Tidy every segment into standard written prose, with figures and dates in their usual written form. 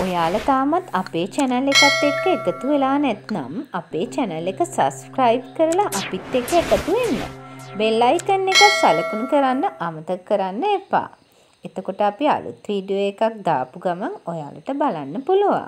ඔයාලා තාමත් අපේ channel එකත් එක්ක එකතු වෙලා නැත්නම් අපේ channel එක subscribe කරලා අපිත් එක්ක එකතු වෙන්න. bell icon එක සලකුණු කරන්න අමතක කරන්න එපා. එතකොට අපි අලුත් වීඩියෝ එකක් දාපු ගමන් ඔයාලට බලන්න පුළුවන්.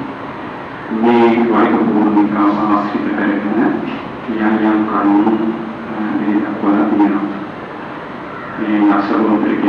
මේ වෛද්‍ය භූමිකාව ආශ්‍රිත කරගෙන යම් යම් කරුණු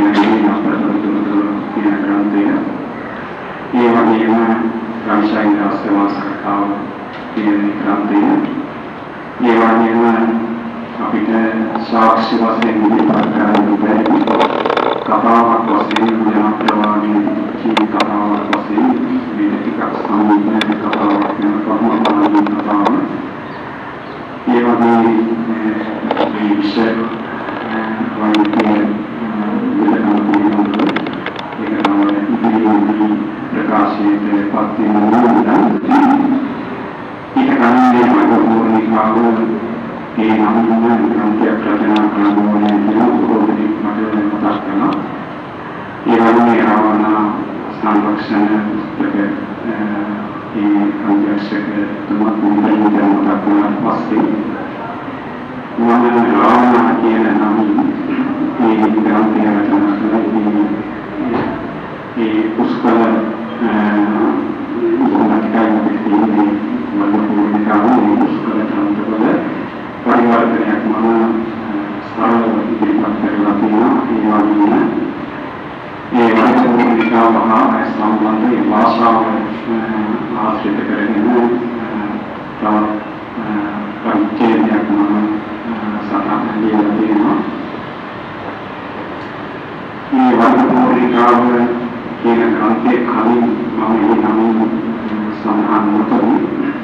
කියන්නේ අපරාධ කියන ග්‍රන්ථය. ඒ වගේම රාජශාහි දාස්වාසකතාව කියන ග්‍රන්ථය. ඒ වගේම අපිට සාක්ෂි වශයෙන් ඉදිරිපත් කරන්න බැරි කතාවක් වශයෙන් ජනප්‍රවාහයේ ජීවිත කතාවක් වශයෙන් මේ ටිකක් සම්බන්ධ කතාවක් වෙන කර්මපාලන කතාව. ඒ වගේ මේ විෂය වගේ ප්‍රකාශයේ පත්තින නෝදන් ඊට කලින් මගපෝනිකාව ඒ නමුම ග්‍රන්ථයක් රචනා කරනෝනේ කියන පොතේ මට මතක් වෙනවා. ඒ වගේ ආවන සංරක්ෂණ පුස්තක ඒ අධ්‍යක්ෂක තුමා මුලින්ම මතක් වුණා පස්සේ මම රාවණ කියන නම ඒ ග්‍රන්ථය රචනා කළා. ඒ පුස්තක මොනවාටයි මම පුස්තක ග්‍රන්ථවල පරිවර්තනයක් මම සාරව ඉදිරිපත් කරලා තියෙනවා. ඒ වගේම මහා සම්බන්ධ භාෂාව ආශ්‍රිත කරගෙන පරිච්ඡේදයක් මම සටහන් ලියලා තියෙනවා. මේ වර්ගපෝරිකාව කියන ග්‍රන්ථයේ කලින් මම මේ නම සඳහන් නොකරමි.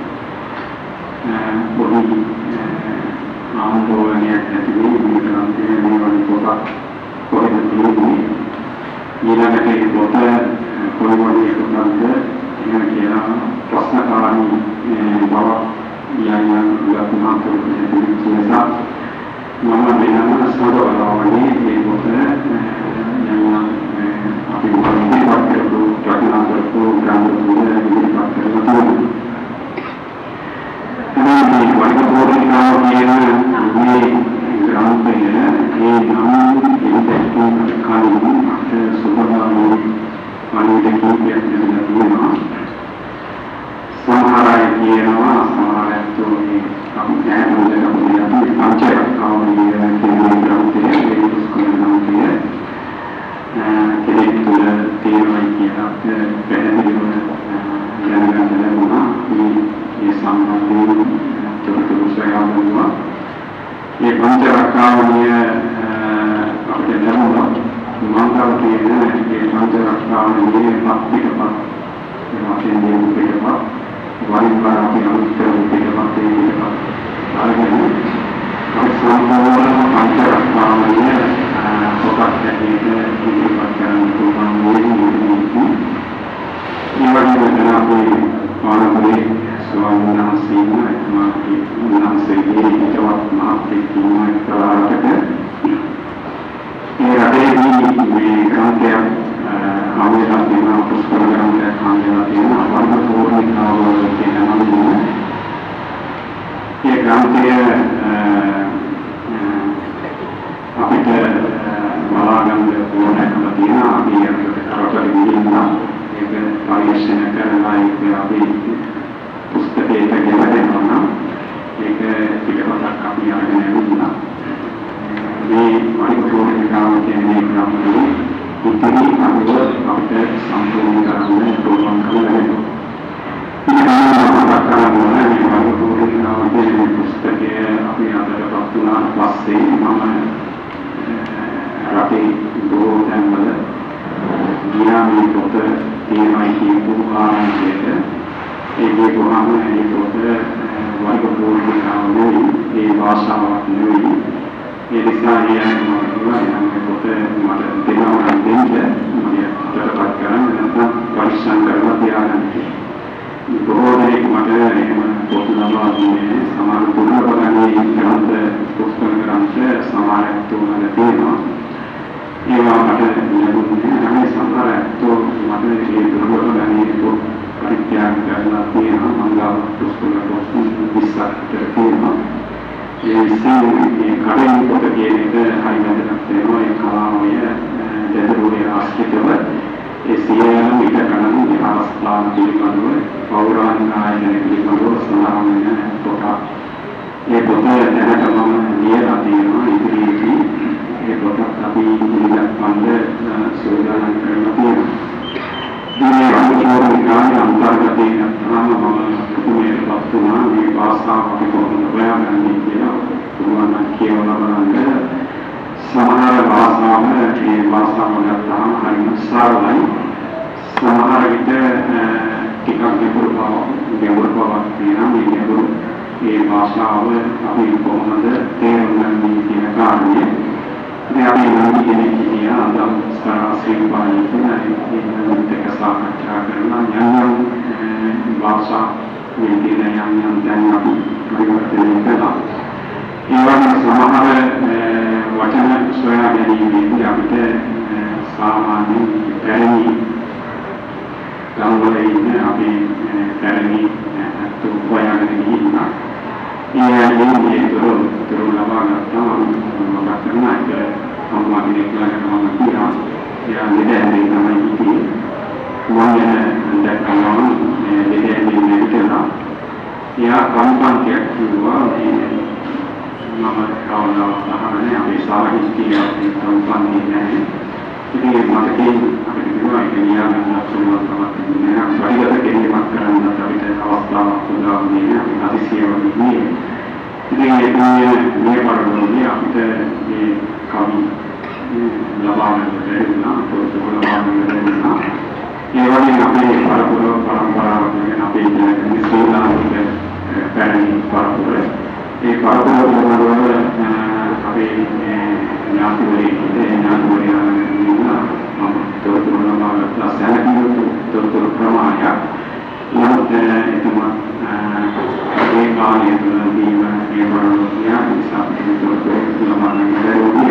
පොඩි ආందోලනයක් ඇති වෙයි මේ ග්‍රන්ථයේ මේ වගේ පොතක් කොහෙද තියෙන්නේ ඊළඟට ඒ පොත කොයි වගේ පොතක්ද එහෙම කියලා ප්‍රශ්නකාරී බව යයන් ලකුණක් දෙන්න නිසා මම වෙනම සෝදවලවන්නේ මේ පොත යයන් අපි මොකක්ද කරපු රචනා කරපු ග්‍රන්ථ ඉදිරිපත් කරලා මේ වර්ගපෝරිකාව කියන මේ ග්‍රන්ථය ඒ නම් ඉන්දැක්කම කලින් අපේ සුබදානෝ අනුදෙකියක් දෙන්නවා. සමහර අය කියනවා සමහර අයෝ මේ අපේ මොලේ පංචරක්තාව කියන ග්‍රන්ථය ඒ පුස්තකය කෙනෙක් තුළ තියෙනවා කියලා පැහැදිලිව දැනගන්න ලැබුණා. මේ සම්බන්ධයෙන් තොරතුරු සොයා බලනවා. මේ පංචරක්තාවනිය අපිට දැනුණා මංගල කියන මේ පංචරක්තාවනියේ පිටපත් එමාකෙන් පිටපත් වරිපා අපි අනුත්තර පිටපත් අරගෙන සම්පූර්ණ පංචරක්තාවනිය පොතක් ඇතුළත ඉදිරිපත් කරන්න පුළුවන් මොහොතේ මේ වගේ අපේ පාරම්පරික ස්වාමීන් වහන්සේගේ ඉතවත් මහත්කමක් කරාට ඒ රටේදී මේ ග්‍රන්ථය ආවේදන් දෙන පුස්තක ග්‍රන්ථයක් හම්බෙලා තියෙනවා. වර්ගපෝරිකාව කියන නමින් ඒ ග්‍රන්ථය අපිට බලාගන්න ඕනෑකම තියෙනවා. අපි රටේ ඉන්නවා ඒක පරිශන කරලා ඒක අපි පුස්තකයක ගෙවනවා. ඒක පිටපතක් අපි අරගෙන යනවා. මේ වර්ගපෝරිකාව කියන්නේ ග්‍රන්ථයේ ඉතිරි අංග අපිට සම්පූර්ණ කරන්න පුළුවන්කම ලැබෙනවා. මේ වර්ගපෝරිකාව කියන පුස්තකය අපි අදටපත් වුණාට පස්සේ මම රටේ බොහෝ තැන්වල ගියාමේ පොත තියෙනවා කියපු ආරම්භයේද ඒ කියපුවාම ඒ පොත වර්ගපෝරිකාව නෙවෙයි ඒ භාෂාවක් නෙවෙයි. ඒ නිසා යන්නේ පොත මට දෙනවා දෙන්න මම අදටපත් කරන්න නැත්නම් පරිස්සම් කරලා තියාගන්න. බොහෝ දෙනෙක් මට එහෙම පොත ලබා දුන්නේ සමාන පුනරපගන්නේ ග්‍රන්ථ පුස්තක ග්‍රන්ථ සමානක් තුනක් තියෙනවා. ඒවා මට ලැබුණේ නැහැ. සමහර ඇත්තෝ මට මේ පුනරපගන්නේ පොත් පරිත්‍යාග කරලා තියෙනවා. මංගල පුස්තක පොත් 20ක් තියෙනවා. ඒ විශ්ේ කඩේ පොත කියන එක හරි වැදගත් වෙනවා. ඒ කලාමය දෙදරුවේ ආශ්‍රිතව ඒ සියලුම ඊට ගණන් විහාරස්ථාන පිළිබඳව පෞරාණික ආයතන පිළිබඳව සඳහන් වෙන පොත. ඒ පොත දැනටම ලියලා තියෙනවා. ඉදිරියේදී ඒ පොත අපි ඉදිරියට මේ භාෂාව අපි කොහොමද හොයාගන්නේ කියලා පුළුවන් නම් කියවලා බලන්න. සමහර භාෂාව මේ භාෂාව ගත්තාම හරිම සරලයි. සමහර විට ටිකක් ගැඹුරු බවක් තියෙනවා. මේ ගැඹුරු මේ භාෂාව අපි කොහොමද තේරුම් ගන්නේ කියන කාරණය. ඉතින් අපි නම් කෙනෙක් කියන අදම් සාරාංශයෙන් බලන්න ඒක සාකච්ඡා කරනවා යම් භාෂා විදින යම් දැන් අපි පරිවර්තනය කළා. ඒ වගේම සමහර වචන සොයා ගැනීමේදී අපිට සාමාන්‍ය පැරණි ගම්වල ඉන්න අපි පැරණි හොයාගෙන ගිහිල්ලා ඒ තුරු ලබා ගත්තා මම කරනවා ඒක අම්මා කෙනෙක් ළඟ මම කියනවා එයා දෙදැන්නේ තමයි ඉතින් මම දැක්කම දෙදැන්නේ නෙවෙයිලා එයා කම්පන්තියක් කිව්වා මම කවදාවත් අහන්නේ අපේ සාහිත්‍යයේ කම්පන්තිය නැහැ ඉතින් මතකයෙන් අපිට කිව්වා ඒක නියාමයක් සම්බන්ධව නෑ පරිගත කිරීමක් කරන්න අපිට අවස්ථාවක් උදා වුණේ අතිශයවන්නේ ඉතින් මේ පාඩමේ අපිට මේ කවි ලබා ගන්න බැරිුණා පොතේ ලබා ගන්න බැරිුණා ඒ වගේම අපේ පරම්පරාව ගැන අපේ ශ්‍රී ලාංකික පැරණි පරපුර ඒ පරපුර වල අපේ ඥාතිවරයෙක් මම තොරතුරු ලබා ගත්තා සැලකිය තොරතුරු ප්‍රමාණයක් නමුත් එතුමා ඒ කාලය තුළදී මේ වරුණියා නිසා තොරතුරු ලබා ගන්න බැරි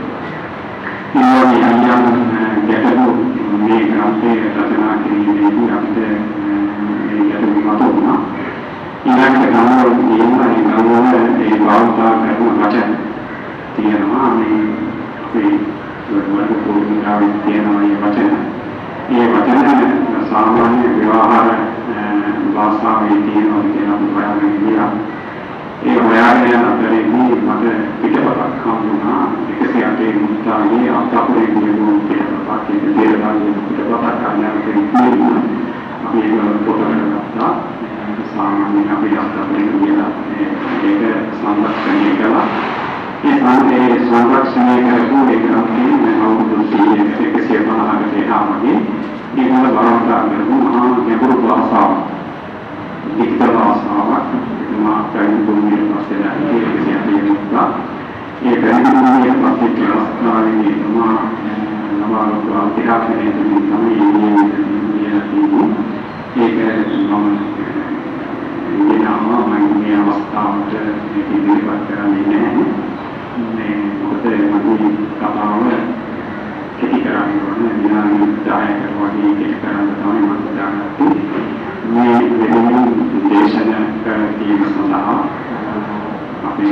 වුණා. ඒ ගැටලු මේ ග්‍රන්ථයේ රචනා කිරීමේදී අපිට මේ ගැටලු මතුවුණා. ඊළඟට ගමවල ඒ භාවිතා කරන වචන තියෙනවා මේ අපේ වර්ග පොදුනාවේ තියෙනවා මේ වචන. මේ වචන සාමාන්‍ය ව්‍යවහාර භාෂාවේ තියෙනවා කියන හොයාගෙන ගියා. ඒ හොයාගෙන යන අතරේදී මට පිටපතක් හම්බුණා. 108 මුත්තාගේ අත්අපුරේ ගියෝ පිටපතක් ඉතිරියලාගේ පිටපතක් අන්නරේ අපි ඒක පොතකට ගත්තා. සාමාන්‍ය අපි අත්අපුරේ ගියලා ඒක සංරක්ෂණය කළා. ඒ සංරක්ෂණය කරපු එක තමයි අවුරුදු 150කට එහා වගේ ඒක බලවතා කරපු මහා ගැඹුරු භාෂාවක්. ලිඛිත භාෂාවක් මා පැහැදිලි පස්සේ ඉතිරියලා ඒ පැහැදිලි පස්සේ අවස්ථාවේදී මා නවාලුවා ඉතිහාසයේ තමයි ඒක මම මේ අවස්ථාවට ඉදිරිපත් කරන්නේ නැහැ. මොකද මගේ කතාව කෙටි කරන්න ඕනේ විනාඩි 10ක වගේ කෙටි කරන්න තමයි මම දාගත්තේ. මේ වෙනුවෙන් දේශනා කරන සඳහා අපි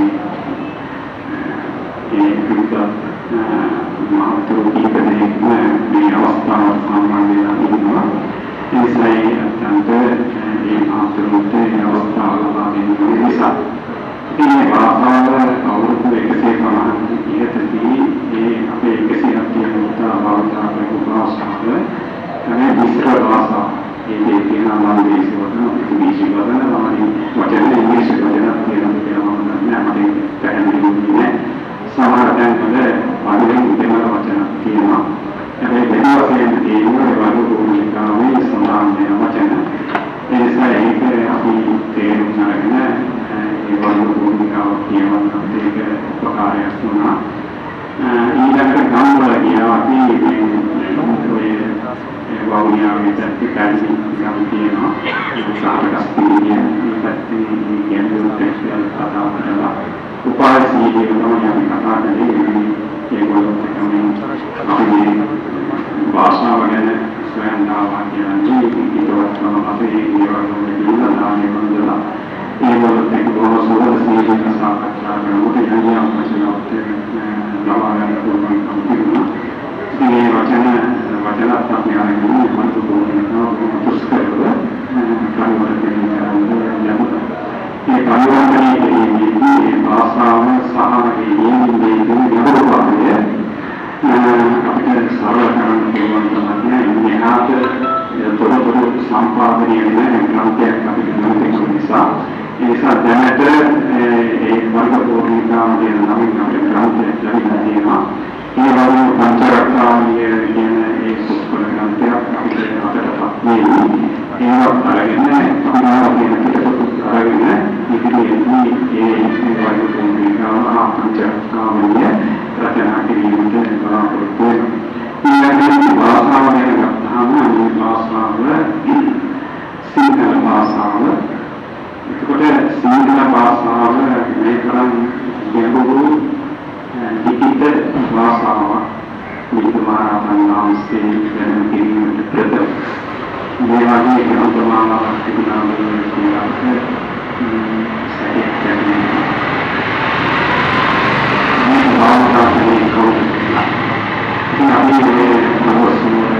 ඒ විදිහට මාතෘ කීපදෙයක් මේ අවස්ථාව සම්බන්ධව ඉන්නවා. ඒසයි අන්ත ඒ මාතෘකේ අවස්ථාව ලබා ගැනීම නිසා මේ භාෂාව අවුරුදු 150 ඉහතදී ඒ අපේ 170 මුත්‍රා භාෂා කරපු භාෂාව තමයි විස්තර භාෂාව. ඒ කියන ආන්දේශ වලන ඉංග්‍රීසි වලන වචන ඉංග්‍රීසි වචන කියලා නෑ මට පැහැදිලි නෑ. සමහර තැන්වල පාඩම් දෙමළ වචන තියෙනවා. හැබැයි වෙන වශයෙන් තියෙනවා ඒ වගේ භූමිකාවේ සමාන වචන. ඒ නිසා ඒක අපි තේරුම් ගන්න ඒ වගේ භූමිකාව කියවන්න අපිට උපකාරයක් වුණා. ඊළඟට ගම්වල කියනවා අපි මේ වවුනියාවේ දැක්කයි ගම් කියනවා. සාහකස්තිය ඉපැත්තේ ගැඹුරු ටෙක්ස්ටල් කතාව කරලා උපාසීය තමයි අපි කතා කරන්නේ. ඒගොල්ලෝ තමයි භාෂාව ගැන සොයනවා කියන්නේ ඒකවත් අපේ ඒවලුනේ ඉන්නදානේ වන්දලා ඒගොල්ලෝ එක්ක බොහෝ සෝදසියක සාකච්ඡා කරනකොට යන්නේ අපසලොත් ලබා ගන්න පුළුවන් කම තිබුණා. වචන අපි අරගෙන මම දුන්නා පුස්තකවල පරිවර්තනය කරනවා. ඒ පරිවර්තනයේදී මේ භාෂාව සහ ඒ ගැඹුරුභාවය අපිට සරල කරන්න පුළුවන් තමයි. මෙහාට තොරතුරු සම්පාදනය වෙන ග්‍රන්ථයක් අපිට ලැබෙන නිසා නිසා දැනට ඒ වර්ග පූර්ණිකාවේ නමින් අපේ ග්‍රන්ථය ලැබිලා තියෙනවා. ඒ වගේම පංචරත්නාවලිය කියන ඒ සුප්පල ග්‍රන්ථයක් අපිට අතටපත් වෙනවා. ඒවත් අරගෙන අපේ පිටපොත් අරගෙන ඉදිරියේදී ඒ වර්ග පූර්ණිකාව පංචරත්නාවලිය රචනා කිරීමට බලාපොරොත්තු වෙනවා. ඊළඟට භාෂාව ගැන ගත්තාම මේ භාෂාව සිංහල භාෂාව. එතකොට සිංහල භාෂාව මේ තරම් ගැඹුරු ලිඛිත භාෂාවක්. විද්‍යාමාන වහන්සේ දැනුම් කිරීමට ප්‍රථම මේ වගේ ග්‍රන්ථමාලාවක් තිබුණා කියලා සැකයෙන් මේ භාෂාවේ කවුරුත් අපි මේ මොහොතේ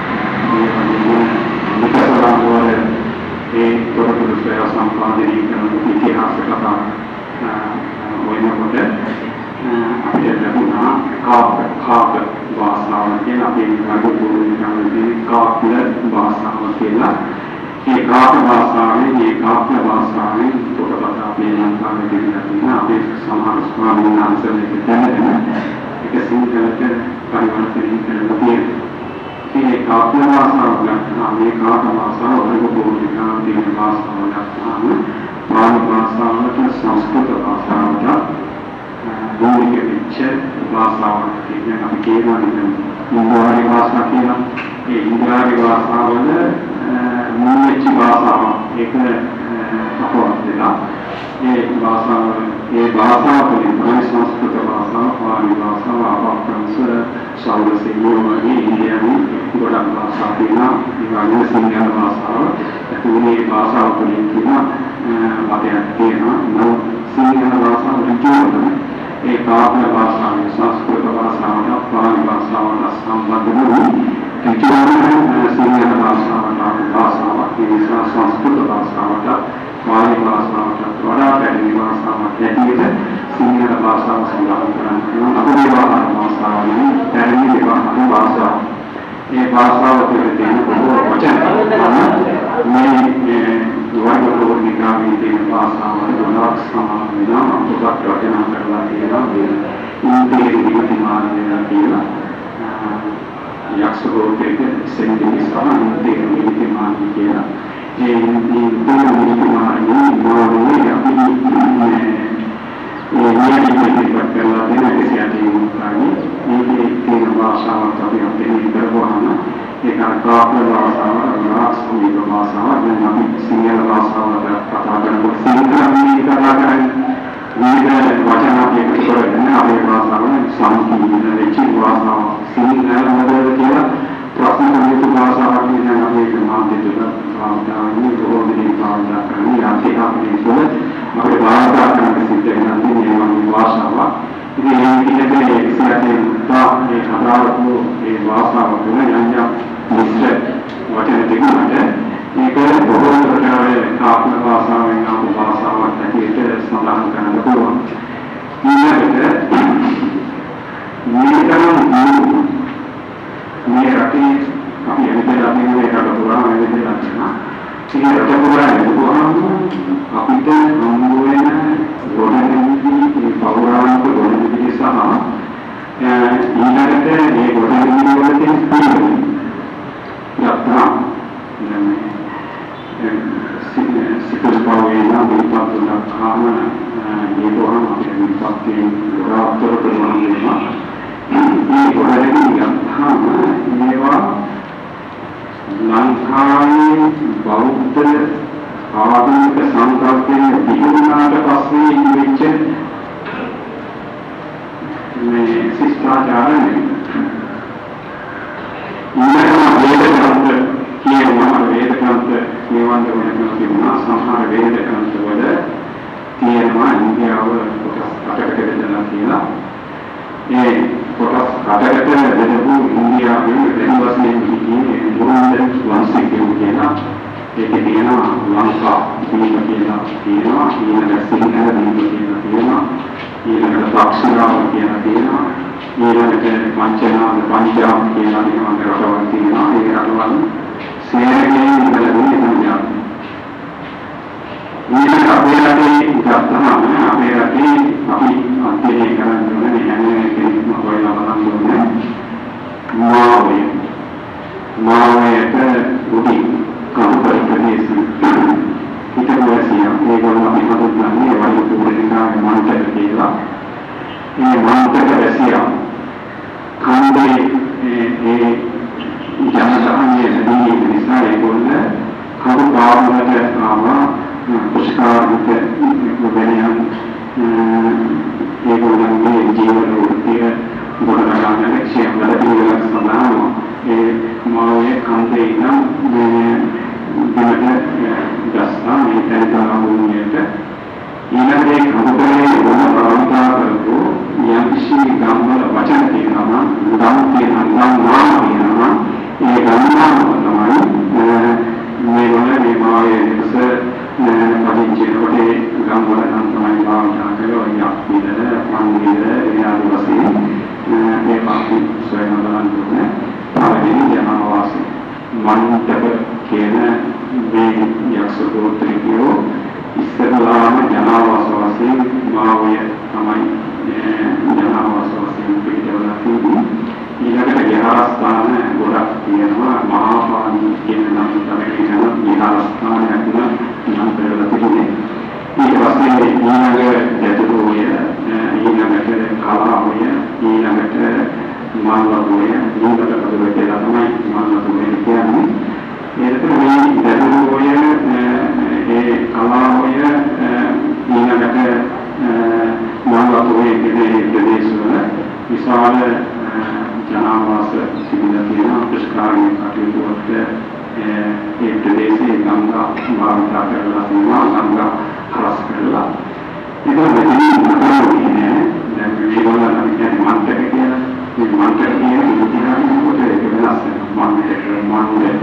ඒ තොරතුරු සම්පාදනය කරන ඉතිහාස කතා වෙනකොට අපිට ලැබුණා කාප භාෂාව කියන අපේ ගුරුතුමෝගේ කාප්ල භාෂාව කියලා. ඒ කාප භාෂාවෙන් පොතපත අපේ ලංකාවේ තිබෙනවා. අපේ සමහර ස්වාමීන් වහන්සේලා දැනගෙන ඒක සිංහලට පරිවර්තනය කරලා තියෙනවා. මේ කාප්ල භාෂාව ගන්නවා. මේ කාප භාෂාව වර්ග පූර්ණිකාවේ තියෙන භාෂාව ගන්නාම පාලි භාෂාවට සංස්කෘත භාෂාවට මූලික වෙච්ච භාෂාවක් කියන අපි කියනවා ඉන්දියානු භාෂාව කියලා. ඒ ඉන්දියානු භාෂාවල මූලික භාෂාව ඒක අපවත් වෙලා ඒ භාෂාව වලින් සංස්කෘත භාෂාව, පාලි භාෂාව, අප්‍රංශ, සෞරසේනෝ වගේ ඉන්දියානු ගොඩක් භාෂා තියෙනවා. ඒ වගේම සිංහල භාෂාව මේ භාෂාව වලින් කියන වදයක් තියෙනවා. සිංහල භාෂාව ඍජුවම ඒ කාප්ල භාෂාව, සංස්කෘත භාෂාවට, පාලි භාෂාවට සම්බන්ධ වූ ඍජුවම සිංහල භාෂාවට ඒ නිසා සංස්කෘත භාෂාවට, පාලි භාෂාවට වඩා පැරණි භාෂාවක් හැටියට සිංහල භාෂාව සඳහන් කරනවා. අපේ භාෂාවනේ පැරණි විභාග භාෂාව. ඒ භාෂාව තුළ තියෙන බොහෝ වචන මේ වර්ග පූර්ණිකාවේ තියෙන භාෂාවල ගොඩක් සමාන වෙනවා. පොතක් රචනා කරලා තියෙනවා. ඉන්දියානු විද්‍යාමාන වෙනවා කියලා. යක්ෂගෝත්‍රයක සෙන්දිනි සහ ඉන්දියානු විද්‍යාමාන කියලා. ඒ ඉන්දියානු විද්‍යාමානයේ මොනවද අපි මේකේ කරලා තියෙන විශේෂයෙන් මේකේ තියෙන භාෂාවක් අපි අතරින් කරවහම ඒක කාප්ල භාෂාව, රාජ්‍ය භාෂාව, දැන් සිංහල භාෂාවට කතා කරනකොට සිංහලෙන් කතා කරන්නේ මේක වචන අපි එකතු කරගෙන අපේ භාෂාව සංකීර්ණ වෙච්ච භාෂාව සිංහල මොකද කියලා ප්‍රශ්න කරන භාෂාවක් කියන අපේ මාධ්‍ය තුළ ආදානි රෝධි භාෂා කරන්නේ අපේ අපේ තුළ අපේ භාෂා කරන සිද්ධ වෙන මේ භාෂාව. ඉතින් මේ විදිහට ඉස්සරහින් මේ කතාවක මේ භාෂාව තුළ යම් මිශ්‍ර වචන දෙකකට මේක බොහෝ ප්‍රකාරයේ කාප්ල භාෂාවෙන් ආපු භාෂාවක් හැටියට සඳහන් කරන්න පුළුවන්. ඊළඟට මේ රටේ අපි එනිදලා මේ රට පුරා එනිදලා තියෙනවා. ඒ රට පුරා එනකොහම අපිට හම්බ වෙන ගොඩනැගිලි පෞරාණික ගොඩනැගිලි සහ ඊළඟට මේ ගොඩනැගිලි වල තියෙන ස්ථිරයි. යත්තා සිකල් පෞරේනා විපත්තුන කාම නිරෝධන අපේ විපත්තිය ගොඩාක්තර කරනවා. මේ ගොඩනැගිලි යත්තාම මේවා ලංකාවේ බෞද්ධ ආගමික සංකල්පයේ විහිදුනාට පස්සේ ඉවෙච්ච මේ ශිෂ්ටාචාරය නිවන් දකින්න කියනවා සමහර වේද ග්‍රන්ථ වල තියෙනවා ඉන්දියාව කොටස් 8කට බෙදලා තියෙනවා. ඒ කොටස් 8කට බෙදපු ඉන්දියාවේ දෙන වශයෙන් ඉන්නේ මුරුන්ද වංශිකයෝ කියනවා. ඒකේ තියෙනවා ලංකා දීප කියලා තියෙනවා. ඊළඟ සිංහල දීප කියලා තියෙනවා. ඊළඟ දක්ෂිණාව කියලා තියෙනවා. ඊළඟට පංචනාම පංචාම කියලා රටවල් තියෙනවා. ඒ රටවල් සේරගේ ඉඳලා දුන්නේ ini apa yang kita tahu, apa yang kami antara kerana ini hanya kita mahu lakukan dulu. Mau itu budi kamu berkenis kita bersiap. Ini kalau kami mahu nanti wajib mereka mantap kita. Ini mantap bersiap. Kami jangan ini misalnya boleh kamu bawa mereka apa puskar itu kemudian itu lagi jiwa itu beragam eleksi yang ada di dalam selama mau kami ini dimana dasar itu dalam dunia ini ada kampanye orang itu yang isi gambar wajah di nama nama ini gambar namanya memang itu kami jadi gambar namanya kalau yang tidak panggil yang masih pasti saya dalam dunia pada ini jangan awasi mantap kena yang sebut trio istilah jangan awasi mau ya kami jangan awasi berjalan tinggi ini ada diharapkan borak dia maaf ini nanti kita diharapkan yang berjalan tinggi ini pasti ini ada jatuh ya ini ada kalah ya ini ada malah ya ini ada berbeda namanya malah berbeda ini itu ini jatuh ya kalah ya ini ada malah ya ini sudah misalnya jangan masuk sebenarnya sekarang kaki buat Indonesia angka bangsa kerja semua angka keras kerja itu begini macam ini dan juga nanti mantap dia itu dia itu jelas mantap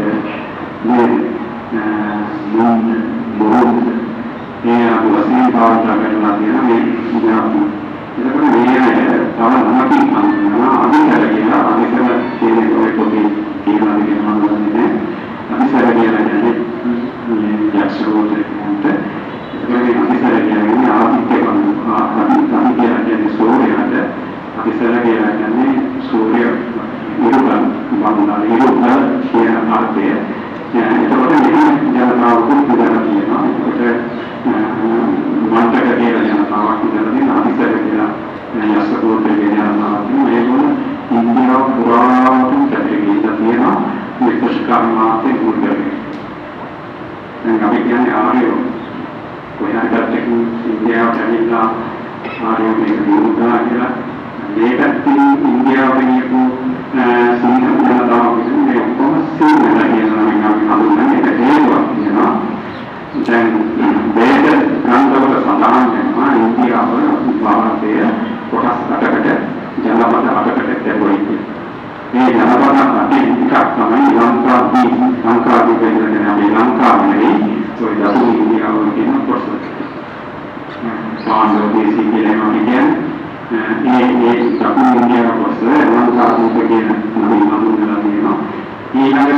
ya buatnya bangsa kerja ini jadi itu kan dia kalau nanti ada lagi ada sini kopi ini lagi mana ini nanti saya dia lagi yang seru itu jadi nanti saya dia ini nanti dia lagi sore ada nanti saya dia lagi sore itu kan bangunan itu kan dia ada ya itu kan ini jangan tahu tidak lagi itu mantap dia jangan tahu tidak lagi nanti saya dia yang sebut dengan nama itu India Puran jadi dia itu sekarang mati muda dan kami yang Aryo punya detik India jadi lah Aryo itu muda dia dekat India itu sehingga dia tahu itu dia masih ada yang kami alumni itu dia dan beda kantor kesalahan memang India bahwa dia kotas ada jangan pada ada terbuat ini jangan pada tidak namanya langkah di bagian langkah ini sudah ini awal kita proses soal di sini yang bagian ini tapi ini proses langkah di bagian dalam ini ada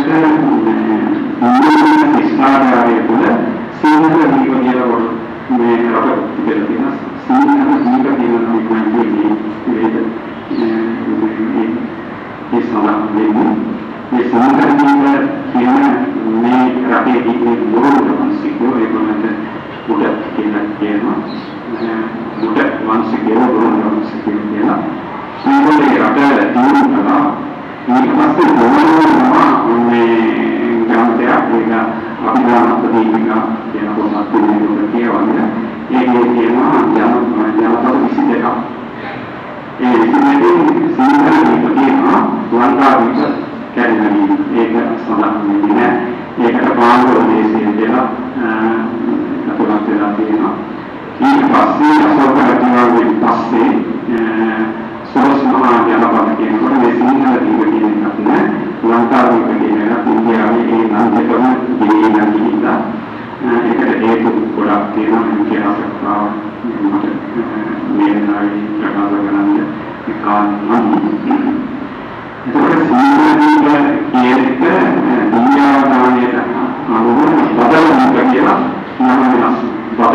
ini istilah itu sehingga di bagian mereka berarti sehingga di bagian ini salah ini sehingga ini rapi ini buruk dengan siku ekonomi mudah kita mudah masih buruk dengan siku kita sehingga ada di mana ini pasti buruk ini jangan kita apabila pendidikan yang bermakna itu kekiawannya ini jangan tahu isi dekat ini sehingga begini langkah bisa kerana ini salah ini kita baru di sini atau nanti ini pasti asal kerja pasti semua jangan begini kalau di sini ada begini katanya langkah begini India ini nanti kalau ini nanti kita itu kurang yang kita sekarang mengenai perkembangan ikan itu sehingga kita dia namanya adalah padahal kita namanya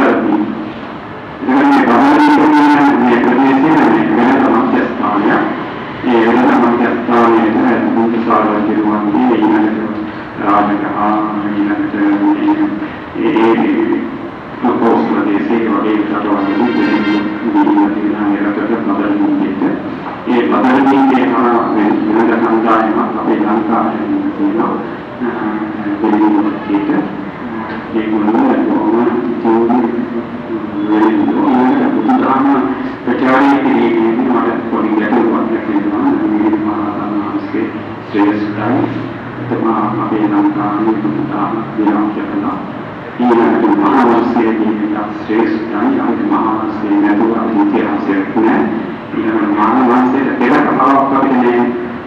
ගිහින් තියෙනවා ඒකට බදල්මිට. ඒ බදල්මිටේ වෙනද සමුදායම අපේ ලංකාවේ තියෙනවා. දෙවියන්ට ඒගොල්ලෝ කොහොමද වෙන්නේ බුදුදහම ප්‍රචාරය කිරීමේදී මට පොඩි ගැටලුවක් තියෙනවා. මේ මහානාමස්කේ ශ්‍රේෂ්ඨයි. තමා අපේ ලංකාවේ බුදුදහම විරාම කරනවා. ඊළඟට මහාවංශයේදී ශ්‍රේෂ්ඨයි. අනිත් මහාවංශයේ නැතුව ඉතිහාසයක් නෑ. ඊළඟට මහාවංශයේ පෙර කතාවක් අපිට නෑ.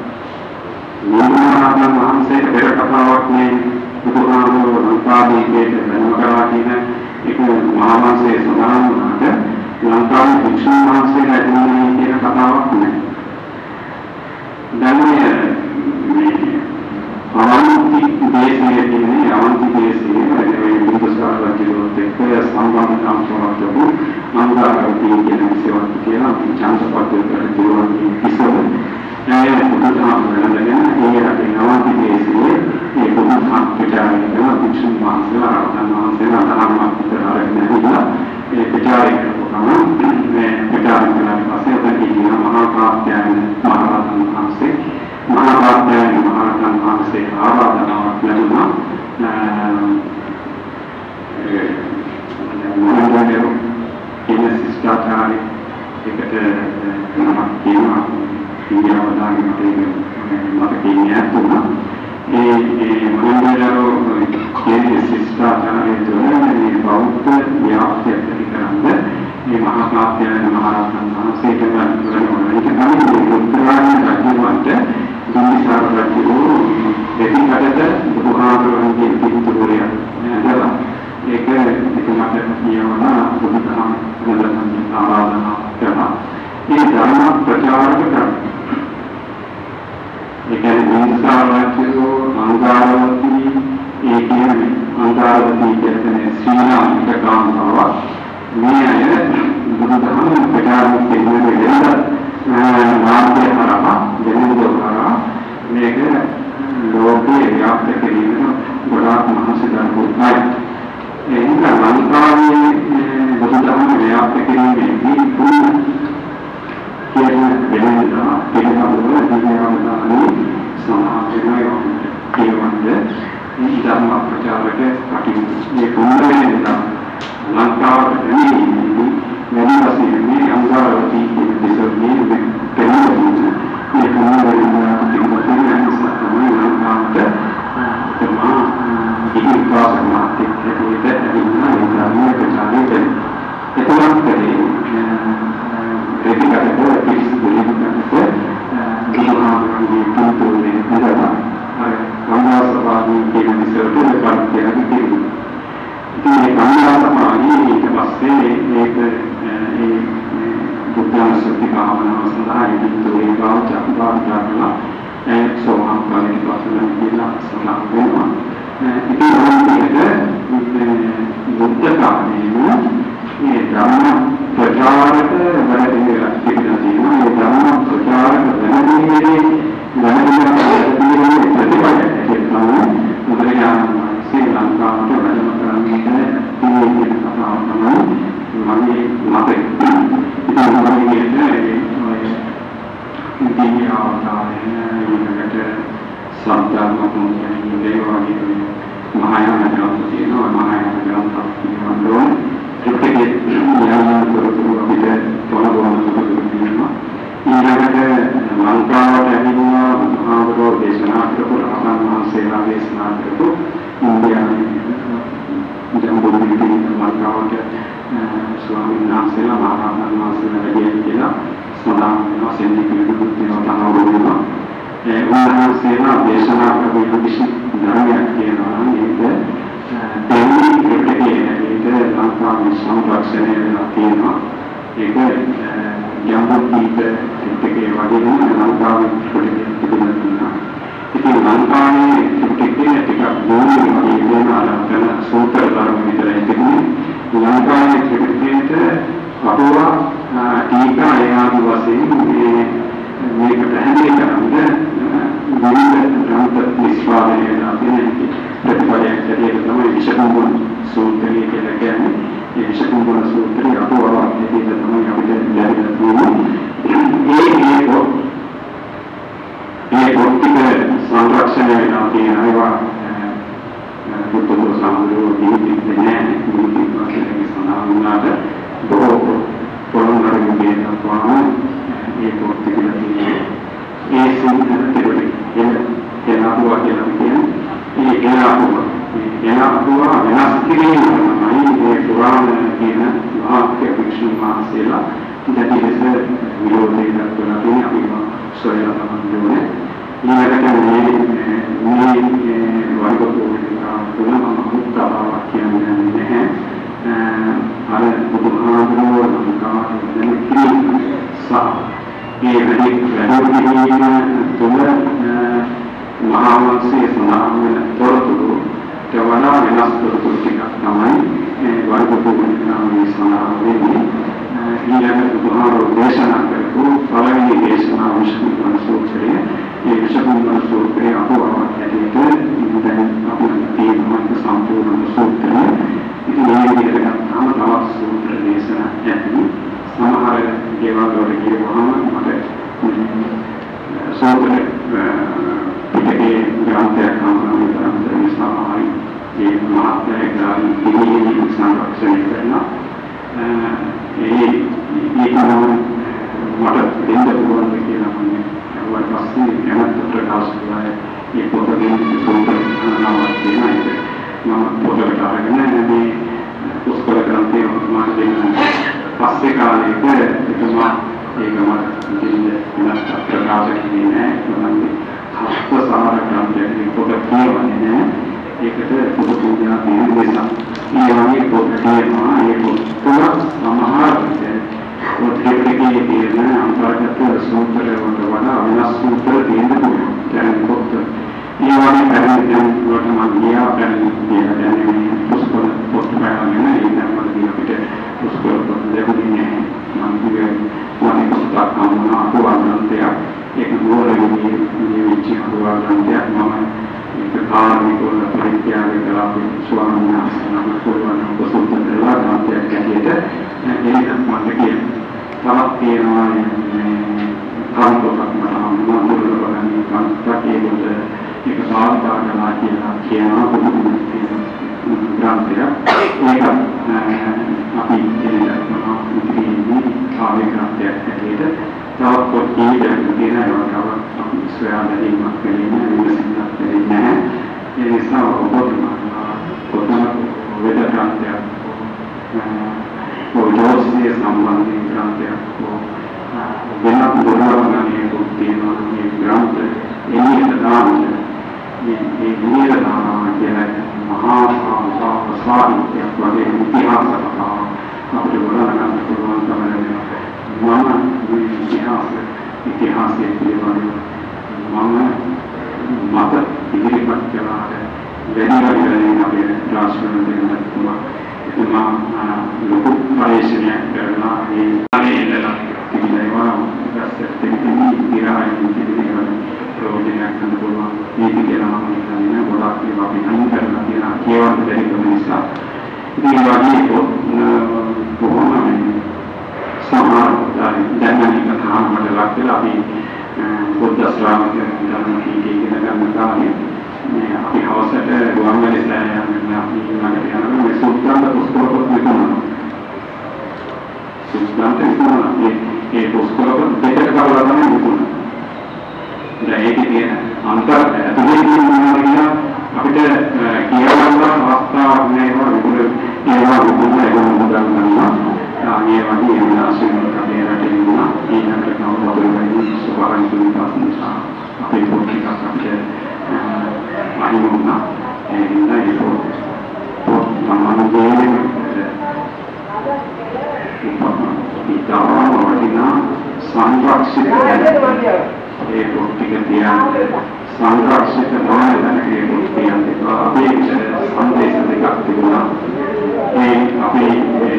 මහානාම වහන්සේට පෙර කතාවක් නේ බුදුහාමුදුරුවෝ ලංකාවේ වෙනම කරලා තියෙන ඒක මහාවංශයේ සඳහන් වුණාට ලංකාවේ භික්ෂුන් වහන්සේලා ඇතුළේ කියන කතාවක් නෑ. දැන් මේ අවන්ති දේශයේ තියෙන අවන්ති දේශයේ බුදුසාරවත්යෝත් එක්ක සම්බන්ධතාවක් තිබුණු අනුරාධපුර කියන විශ්වවිද්‍යාලය කියලා චාන්සපත්වල දිරුවන් ඉස්සර බුදුදහම වෙනදගෙන ඒ රටේ අවන්ති දේශයේ ඒ බුදුදහම ප්‍රචාරය කරන භික්ෂුන් වහන්සේලා රහතන් වහන්සේලා ධර්මයක් විතරක් නෙවෙයි ඒ ප්‍රචාරය කරනවා මේ ප්‍රචාරය කරන පස්සේ ඔතනදී මහා කාර්යයන් මහරහතන් වහන්සේ මහා කාර්යයන් මහරහතන් වහන්සේ ආරාධනාවක් ලැබුණා මොනවාද කියන සිස්ටාචාරය එකට නමක් කියනවා ඉන්දියාවදාගේ මට කියන්නේ තුන ඒ මොනවාදෝ කියන සිස්ටාචාරය තුනේ බෞද්ධ ව්‍යාප්තිය පිළිකරන්නේ මේ මහා කාර්යයන් මහරහතන් වහන්සේට කරනවා ඒක තමයි උත්තරායන රජුන්ට බිම්බිසාර රජු දෙවිකට බුදුහාමුදුරන්ගේ පිටුපොරේ නේද ඒක මට කියවන බුදුදහම වලදී ආරාධනා කරනවා මේ ධර්ම ප්‍රචාරක කරනවා ඒ කියන්නේ මිනිස්සාවචෝ අංගාරවති ඒ කියන්නේ අංගාරවති කියන්නේ ශ්‍රී ලාංකික කාන්තාවක් මේ අය බුදුදහම ප්‍රචාරක කෙනෙකුට නාමය කරා දෙනුදෝරා මේක ලෝකයේ ව්‍යාප්ත කිරීම ගොඩාක් මහසි දරුවෝයි ඒක ලංකාවේ බුදුදහම ව්‍යාප්ත කිරීමේදී පුදුම කියන වෙනදා පිළිබඳව දිනවදානි සමාජයේ කියවන්නේ මේ ධර්ම ප්‍රචාරක කටයුතු මේ කුමරේ ලංකාවේ වැඩි වශයෙන් මේ අංගාරවති කියන දෙසෝනේ පෙරමුණ මේ කුමරේ තිබුණේ තමයි ලංකාවට තමා ඉතින් පාසමාතික කටයුතු ඇතිවෙනා ඒ ධර්ම ප්‍රචාරය කරනවා එතකොට ඒකකට පිළිස් දෙලිකට ගිහාමගේ තුන්තුනේ නේද අංගාසපාදී කියන විදිහට පාර්ශ්වයක් තියෙනවා ඉතින් මේ අංගාසපාදී ඊට පස්සේ මේක ඒ බුද්ධාන සත්‍යාවන සඳහා ඉදිරියට ගාවචාපදාලා ඒ සෝහම් කාලේ පාසලෙන් කියලා සඳහන් වෙනවා ඉතින් බුද්ධ කාලයේ මේ ධර්ම ප්‍රචාරක වැඩිලා තිබෙනවා මේ ධර්ම ප්‍රචාරක වැඩිමේදී ශ්‍රී ලංකාවට වැඩම කරන්නේ මේ කතාව තමයි මගේ මතය. ඉතින් මම ඊට සම්පූර්ණ දේවාලයේ මහායාන ග්‍රන්ථ තියෙනවා මහායාන ග්‍රන්ථ කියනවා ඒකේ යාම කරතුරු අපිට තොරතුරු තියෙනවා ඊළඟට ලංකාවට ඇවිල්ලා මහාවරෝ දේශනා කරපු රහතන් වහන්සේලා දේශනා කරපු ඉන්දියාවේ ජම්බුද්දීපේ ලංකාවට ස්වාමීන් වහන්සේලා මහරහතන් වහන්සේලා වැඩි කියලා සඳහන් වෙනවා සෙන්දි පිළිතුරු දෙනවා තමයි ඒ උන්වහන්සේලා දේශනා කරපු කිසි ධර්මයක් කියනවා නේද දෙවි ප්‍රතිපේ නේද ලංකාවේ සංරක්ෂණය වෙලා තියෙනවා ඒක ජම්බුද්දීපේ පිටකේ වගේ ලංකාවේ ප්‍රතිපේ ඉතින් ලංකාවේ පිටකේ ටිකක් බොහෝ වගේ ආරම්භන සූත්‍ර ධර්ම විතරයි තිබුණේ ලංකාවේ පිටකේට අපවා ටීකා එයාගේ වශයෙන් මේක පැහැදිලි කරන්නේ විවිධ ග්‍රන්ථ නිෂ්පාදනය කරන ප්‍රතිපලයක් ඇටියට තමයි විශේෂම සූත්‍රය කියලා කියන්නේ. ඒ විශේෂම සූත්‍රය අපවා ඇටියට තමයි අපිට බලපුවාම ඒ පොත් කියලා තියෙන්නේ ඒ සින්තරේ එනවා කියලා කියන්නේ ඒ එනවා වෙනස් කිරීම තමයි මේ පුරාණ කියන වාක්‍ය විශ්ව මාසෙලා දෙතිස් විරෝධී දක්වලා තියෙන අපි සොයලා තමයි ඊළඟට මේ වර්ගපෝරිකා මුක්තාව කියන්නේ නැහැ අර බුදුහාමුදුරුවෝ නම් කාමයෙන් කිරීම සහ ඒ වැඩි තුල මහා වංශයේ සඳහන් වෙන තොරතුරු තවනා වෙනස් තොරතුරු ටිකක් තමයි වර්ගපෝරිකාවේ සඳහන් වෙන්නේ ඊළඟ බුදුහාමුදුරුවෝ දේශනා කරපු පළවෙනි දේශනාව විශ්වවිද්‍යාල සූත්‍රය ඒ විශ්වවිද්‍යාල සූත්‍රයේ අපවවත් ඇදෙට දැන් අපිට තියෙන සම්පූර්ණ සූත්‍රය ඉතින් මේ විදිහට ගත්තාම තවත් සූත්‍ර දේශනා ඇති සමහර දේවල් වලට කියවහම මට සූත්‍ර පිටකේ ග්‍රන්ථයක් හම්බුනේ ග්‍රන්ථ විස්තරයි ඒ මහත්ය ගාන ඉන්නේ සංරක්ෂණය කරනවා ඒ තමයි මට දෙන්න පුළුවන් කියලා මම ඊට පස්සේ යනත් ප්‍රකාශ කළා ඒ පොතේ සූත්‍ර අනාවත් තියෙනවා මම පොතකට අරගෙන මේ පුස්තක ග්‍රන්ථය මම දෙන්න පස්සේ කාලෙක එතුමා ඒක මට දෙන්න වෙනස් ප්‍රකාශ කිව්වේ නෑ මම හස්තසාර ග්‍රන්ථයේ පොත කියවන්නේ නෑ ඒකට පොත පූජා දෙන්න නිසා ඒ වගේ පොත කියනවා ඒ පොත සමහර ත්‍රිපිටකයේ තියෙන අන්තර්ගත සූත්‍ර වලට වඩා වෙනස් සූත්‍ර තියෙන්න පුළුවන්. දැන් පොත් ඒ වගේ පැහැදිලි වලට මම ගියා පැහැදිලි දැන් මේ පුස්තක පොත් බලන්න ඉතින් මම අපිට පුස්තක පොත් ලැබුණේ මම කිව්වේ මම පුස්තක අමුණා අපවන්තය ඒක නෝරේ මේ විචි අපවන්තය මම ඒක කාර්මිකව පරිත්‍යාග කළා ස්වාමීන් වහන්සේ නම පුළුවන් පුස්තක දෙලා ගාන්තයක් ඇටියට ඒක මට කියන තවත් තියෙනවා මේ කාන්තෝක් මම මොනවද කාන්තකේ වල ඒක සාර්ථකලා කියනවා ග්‍රන්ථය ඒක අපි කියනවා ඉතිරි ආවේ ග්‍රන්ථයක් ඇටියට තවත් පොත් කීයක් තියෙනවා අපි සොයාගැනීමක් කරන්නේ විමසින්නක් නැහැ ඒ නිසා පොතම වෙද ග්‍රන්ථයක් පොඩෝස්සේ සම්බන්ධයෙන් ග්‍රන්ථයක් වෙනත් දුරවන්නේ තියෙනවා මේ ග්‍රන්ථ එළියට දාන්න මේ එළියට දානවා කියන මහා සාහිත්‍යයක් වගේ ඉතිහාස කතා අපිට වඩා පුළුවන් තමයි මම මේ ඉතිහාසයේ පිළිබඳව මම මත ඉදිරිපත් කළාට වැඩි අපේ රාष्ट्र දෙන්න පුළුවන් එතුමා ලොකු පරිශ්‍රණයක් කරලා ඒ අනේදලා තිබෙනවා දැස්සට තිබෙන ඉතිරායි තිබෙනවා ප්‍රෝජනයක් ගන්න පුළුවන් මේක කියලා මම හිතන්නේ ගොඩාක් ඒවා අපි අයින් කරලා තියෙනවා කියවන්න බැරි කම නිසා ඉතින් වගේ කොහොමද සමහර දැන් කතා මට ලක්කලා අපි බුද්ධ ශ්‍රාවක ධර්ම කීකේ ගන්න කාලේ අපි හවසට ගුවන්විදුලි සෑයම් අපි ළඟට යනවා මේ සූත්‍රාන්ත පුස්තක පොත් විකුණනවා සූත්‍රාන්ත විකුණනවා ඒ පුස්තක දෙකට කවලා තමයි විකුණනවා දැන් ඒකේ තියෙන අන්තර් ඇතුලේ තියෙන අපිට කියවන්න අවස්ථාවක් නැහැ විකුණ ඒවා විකුණන එක මොකක්ද කරනවා ආයේ වගේ විනාශන කරේ රටේ ඉන්නවා ඊළඟට කවුරුහරි සුභාරං තුන්පස්සා අපේ පොත්ටික අපිට මහිමුණා ඒ පොත් මම දෙන්නේ ඉතාලම වටිනා සංරක්ෂිත ඒ පොත්ටික තියන්නේ සංරක්ෂිත නොවන ඒ පොත් තියන්නේ අපේ සංදේශ දෙකක් තිබුණා ඒ අපේ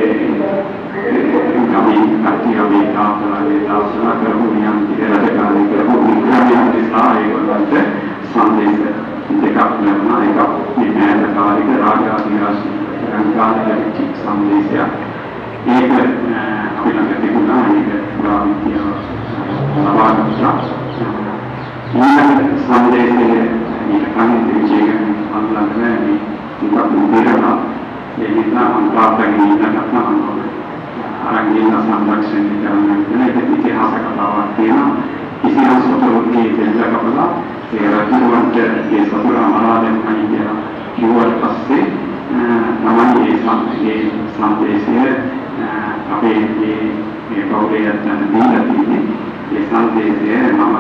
අපි තාපලාවේ තාසනා කරමු නියම් ඉරදකාරී කරමු වික්‍රමයන් නිසා ඒවලට සංදේශ දෙකක් ලැබුණා එකක් මේ මෑතකාලික රාජාධිරාජ රංගාලයේ සංදේශයක් ඒක අපි ළඟ තිබුණා ඒක ප්‍රාවිත්‍ය සමාජශා ඊළඟ සංදේශයේ ඊට කලින් දෙවියන් අන්ලන්නේ මොකක්ද දෙරණ ඒ නිසා අන්පාතකින් ඉන්නකම් අරගෙන සංරක්ෂණය කරන්න වෙන එක ඉතිහාස කතාවක් තියෙනවා. කිසියම් සතුරුගේ දෙල්ල කපලා ඒ රජුන්ට ඒ සතුරු අමරාදෙන් අයින් කියලා කිව්වට පස්සේ තමයි මේ සංදේශය අපේ මේ පෞරයන්ට දීලා තියෙන්නේ. ඒ සංදේශය මම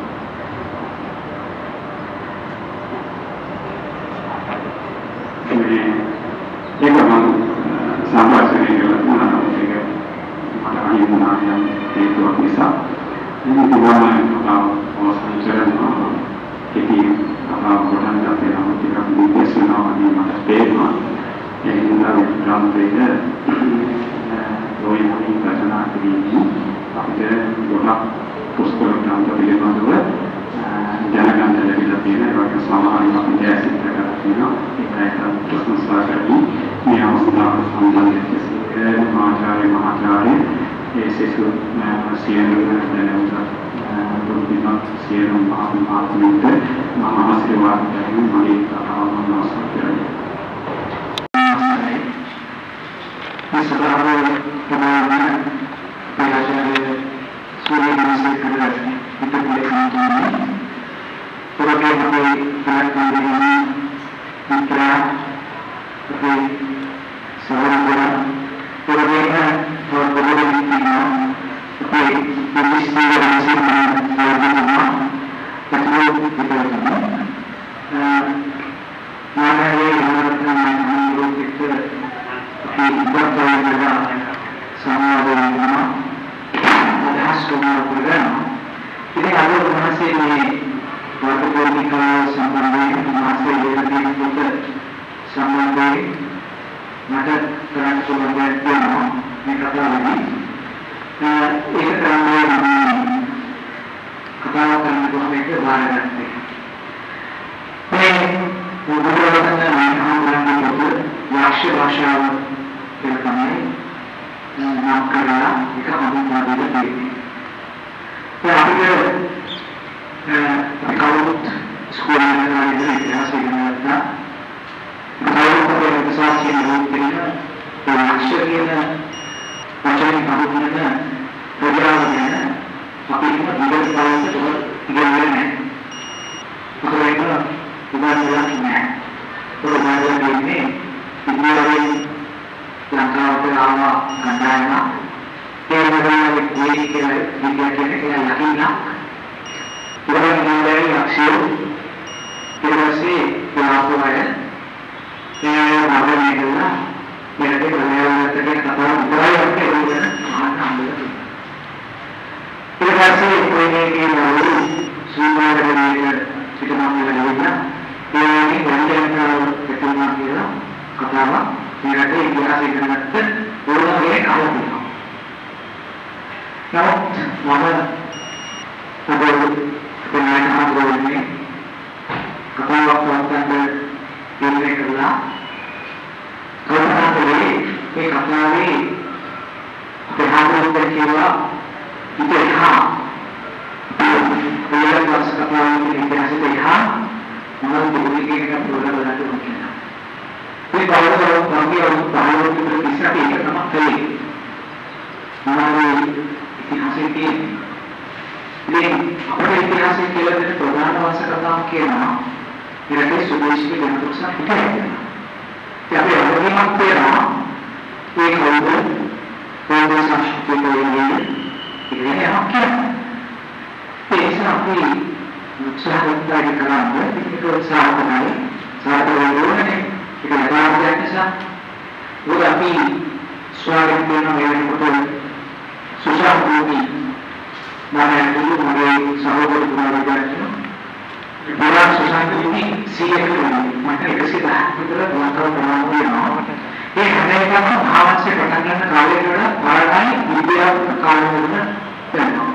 ඒක මම සම්පූර්ණ කරලා ඒක මට අහිමුණා යන හේතුවක් නිසා මේ ප්‍රමාණය අවසන් කරනවා ඒකේ අපහසුතාවයන් අපේ ටිකක් විශ්ලේෂණය මට තේරෙනවා ඒ නිසා ග්‍රාමයේ රෝයිමෝනි රචනා කිරීමේ අපිට ගොඩක් පුස්තක ග්‍රන්ථ පිළිබඳව දැනගන්න ලැබිලා තියෙන ඒක සමානව අපි දැසිත කරලා තියෙනවා ඒකයි ප්‍රශ්නසා කරමු මේ අවස්ථාව සම්බන්ධයෙන් ආචාර්ය මහාචාර්ය ඒ සිසු සියලු දැනුවත් දුර්විමත් සියලු මහත්මීන්ට මම ආශිර්වාද කරමින් මගේ කතාව අවසන් කරමි. මේ සභාවේ ප්‍රමාණ ආචාර්ය සූර්යවංශ කරලා පිටුපිට සම්පූර්ණ පුරාපේ ප්‍රාණායාම මිත්‍රා අපේ සමරවල පුරාපේ පොරොන්දුනා අපේ මිනිස්ත්‍රි රාජ්‍යමාන ආයතනවා පතරෝ විතරනවා මානවීය ආරක්ෂණ රෝගිත අපේ ඉබ්බාවලා සමාවෙනවා අදහස් කරන ප්‍රෝග්‍රෑම් ඉතින් අද උන්වහන්සේ මේ වර්තමානිකා සම්බන්ධයෙන් මාසේ දෙකකින් පොත සම්බන්ධයෙන් මට කරන්න පුළුවන් දෙයක් තියෙනවා මේ කතාවේදී ඒක තමයි කතාව කරන්න කොහොමද ඒක බාරගත්තේ මේ බුදුරජාණන් වහන්සේ පොත වාක්‍ය භාෂාව කියලා තමයි නම් කරලා ඒක හඳුන්වා දෙන්නේ ඒ අපිට කවුරුත් ස්කෝලේ යන ඉතිහාසය ගැන කවුරුත් විශ්වාසයෙන් ලෝකෙින වාක්‍යයෙන් වචන කවුරුන ප්‍රජාවගෙන අපි ඉන්න විදිහට ඉගෙනගෙන නැහැ. ඒක උදාහරණයක් නෑ. උදාහරණයක් දෙන්නේ ඉන්දියාවේ ලංකාවට ආවා කණ්ඩායම ඒ වගේ කීකේ විද්‍යාඥයෙක් කියලා ලකිනා පුරාණයේ අක්ෂර ඊටසේ යාපුවය ඒ වගේ නේදලා මෙලෙක බලයන්ට කතාව උදාහරණයක් දෙන්න ආනන්දයි ඊටසේ කොයිනේ කියනවා සූමාරේ පිටමන්නේ ලැබුණා ඒ වගේ ගණ්ඩයන්ට පිටුමා කියලා කතාව මෙලෙක ඉතිහාසය කරගත්ත ඕනගේ කවුරුද නමුත් මම dengan abang ini, kalau waktu ini kerja, kalau kita beli, kita beli, berharga berkira, itu hak. Kalau kita sekarang ini kita hak, malah dibeli kita berharga berarti mungkin. Tapi kalau kami orang baru kita bisa kita sama beli, malah ikhlas ini. මේ අපේ ඉතිහාසයේ කියලා දෙන ප්‍රධාන වාසකතාවක් කියනවා ඊළඟට සුදේශික ජනතුක්ෂා හිතේ. ඒ අපේ අරමුණක් තියෙනවා ඒ කවුද? පොදු සංස්කෘතියේ ඉන්නේ අපේ. ඒක අපි උත්සාහයෙන් කරන්නේ ඒක උත්සාහයි. සාධාරණවන්නේ ඒක නඩාවක් නිසා මොකද අපි ස්වාගත කරන මේ කොට සුසාවෝනි mana dulu mulai sahabat keluarganya, dalam sesuatu ini siapa maka kita betul betul berlaku ये हमें का भाव से पढ़ने का कार्य करना पढ़ाई विद्या कार्य करना करना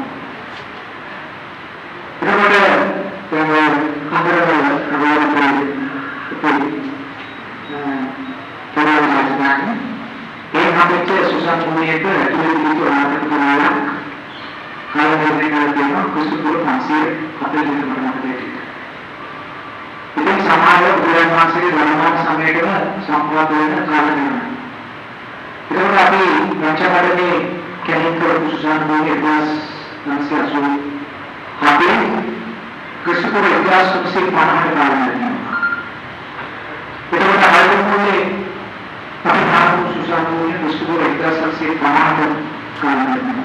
इधर हमारे एक हमें के सुशांत मुनि पे एक्चुअली तो आदत बनाया कार्य करने का देना कुछ पूरा फांसी अपने लिए करना पड़ेगा इधर समाज और बुराई से धर्म समय के संवाद होने कार्य करना इधर अभी रक्षा करने කෙනෙක්ව සුසාන භූමියේ දවස් 980 හතේ ක්‍රිස්තුපුර 1950ට කාලෙදී එතකොට ආයතනයේ අපි හාරු සුසාන භූමියේ ක්‍රිස්තුපුර 1950ට කාලෙදී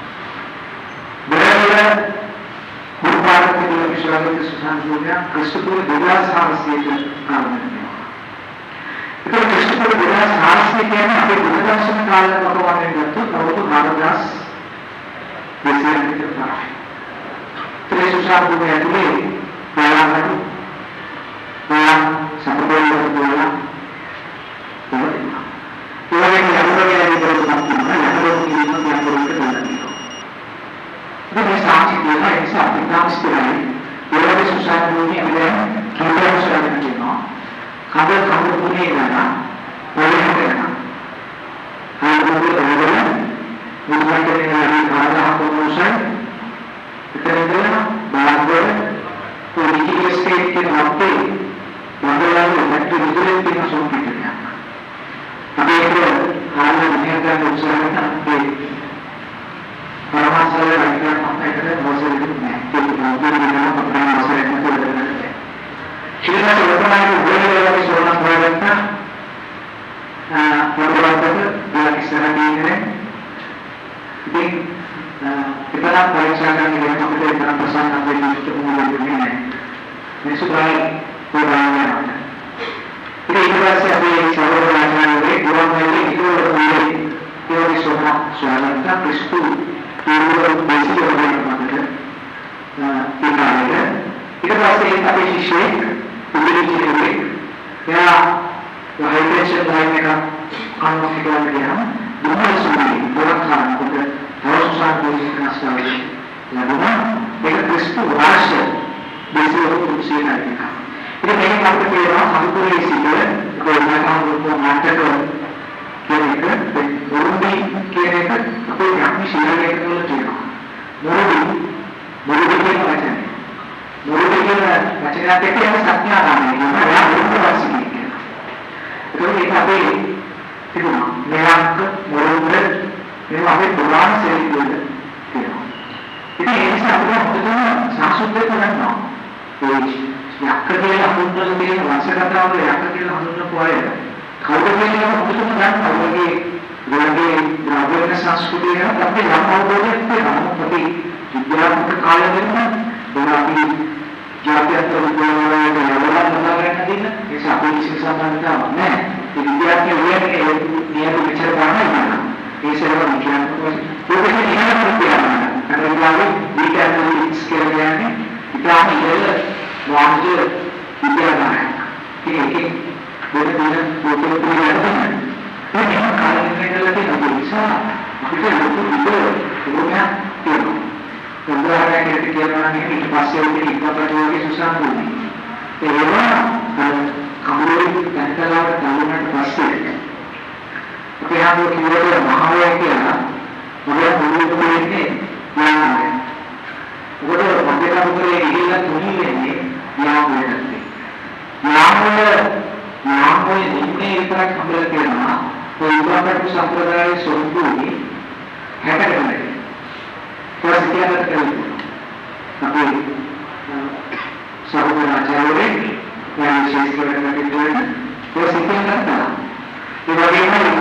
බරවල මුල්පාරකේ විශ්වවිද්‍යාලයේ සුසාන භූමිය ක්‍රිස්තුපුර 2600ට කාලෙදී तो कृष्ण को बिना साहस से कहना अपने बुद्धदर्शन काल में भगवान ने तो प्रभु नारदास जैसे अंकित था तो ये सुशांत को मैं तुम्हें बोला करूँ बोला संपर्क में बोला तो ये यात्रा के लिए तो बात की ना यात्रा के लिए तो क्या करोगे तो नहीं हो तो मैं साक्षी देखा ऐसा अपने काम से कराई ये वाले सुशांत को भी अगर केवल सुशांत के ना खाबर खाबर पुणे जाना पुणे जाना हाँ वो भी रहेगा मुझे के लिए अभी खाना हम लोग से इतने दिन बाद में तो निजी स्टेट के नाते मंगलवार को बैठे विजिलेंस की ना सुन के गया अभी एक हाल में दुनिया का दूसरा है ना कि परमात्मा से रहकर हम कहते हैं बहुत से लोग हैं कि भगवान ने हमें अपने मसले में तो बदलना है श्रीना सर्वनाम को बोले वाले सोना प्रारंभता परमात्मा का किसरा नहीं है लेकिन कितना परीक्षा करने के लिए हम तो इतना पसंद करते हैं तो मुझे नहीं है निश्चितराय को बनाना है इधर इधर से अभी एक सवाल बनाना है गुरु मेरे इधर मेरे ये वाली सोना स्वागत क्रिस्तु ये वो बेसिक वाला बात है ये कहानी है इधर से एक अभी शेख उन्हें या हाइड्रेशन लाइन का कानून के द्वारा किया दोनों सुनी बहुत खान को बहुत साल बोलने का स्टाइल लगना एक क्रिस्टो राष्ट्र जैसे वो कुछ ही नहीं था इधर मैंने बात की है हमको ये सीखे कोई ना काम को नाटक के लेकर मुरुदी के लेकर कोई अपनी शिला लेकर तो किया मुरुदी के वचन मुरुदी के वचन आते हैं हम सत्य आने हैं ना यार मुरुदी बात सीखे तो ये काफी ठीक है मेरा मुरुदी ये वाले पुराण से बोल किया इतने ऐसे अपने होते हैं सांसुद्ध तो नहीं ना तो याक्का के लिए हम लोग के लिए वांछा करता है और याक्का के लिए हम लोग को आए खाने के लिए हम लोग तो नहीं खाने के जोड़े रावण के संस्कृति है तब भी हम लोग बोले थे हम कभी विद्यार्थी के काले दिन में दोराती जाते अंतर विद्यालय में लेवल बना रहे हैं दिन ऐसा कोई शिक्षा बनता है विद्यार्थी हुए कि नियम विचार करना ही है ऐसे लोग विज्ञान को वो कैसे नियम करते हैं अगर विद्यालय विज्ञान को स्केल में आने इतना ही है वांझ विद्यालय है कि एक बोले बोले बोलते पूरी रहते हैं तो नियम कार्य करने के लिए नहीं ऐसा इसे लोग तो वो क्या क्यों उधर है कि क्या बनाने के लिए पास से उनकी इतना जो है सुशांत होगी तो ये ना कमजोरी कैंसर और तालुकात पास से तो यहाँ वो कीड़े को महावय किया मगर मुझे तो लेके यहाँ है वो तो बंदे का मुझे ये ना धोनी लेंगे यहाँ हुए करते यहाँ हुए जितने इतना खबर के ना तो इतना का कुछ संप्रदाय सोचू ही है क्या करने थोड़ा सा क्या करते हैं अभी सब लोग आचार्य या विशेष करने के लिए तो सीखने लगता है ये वगैरह नहीं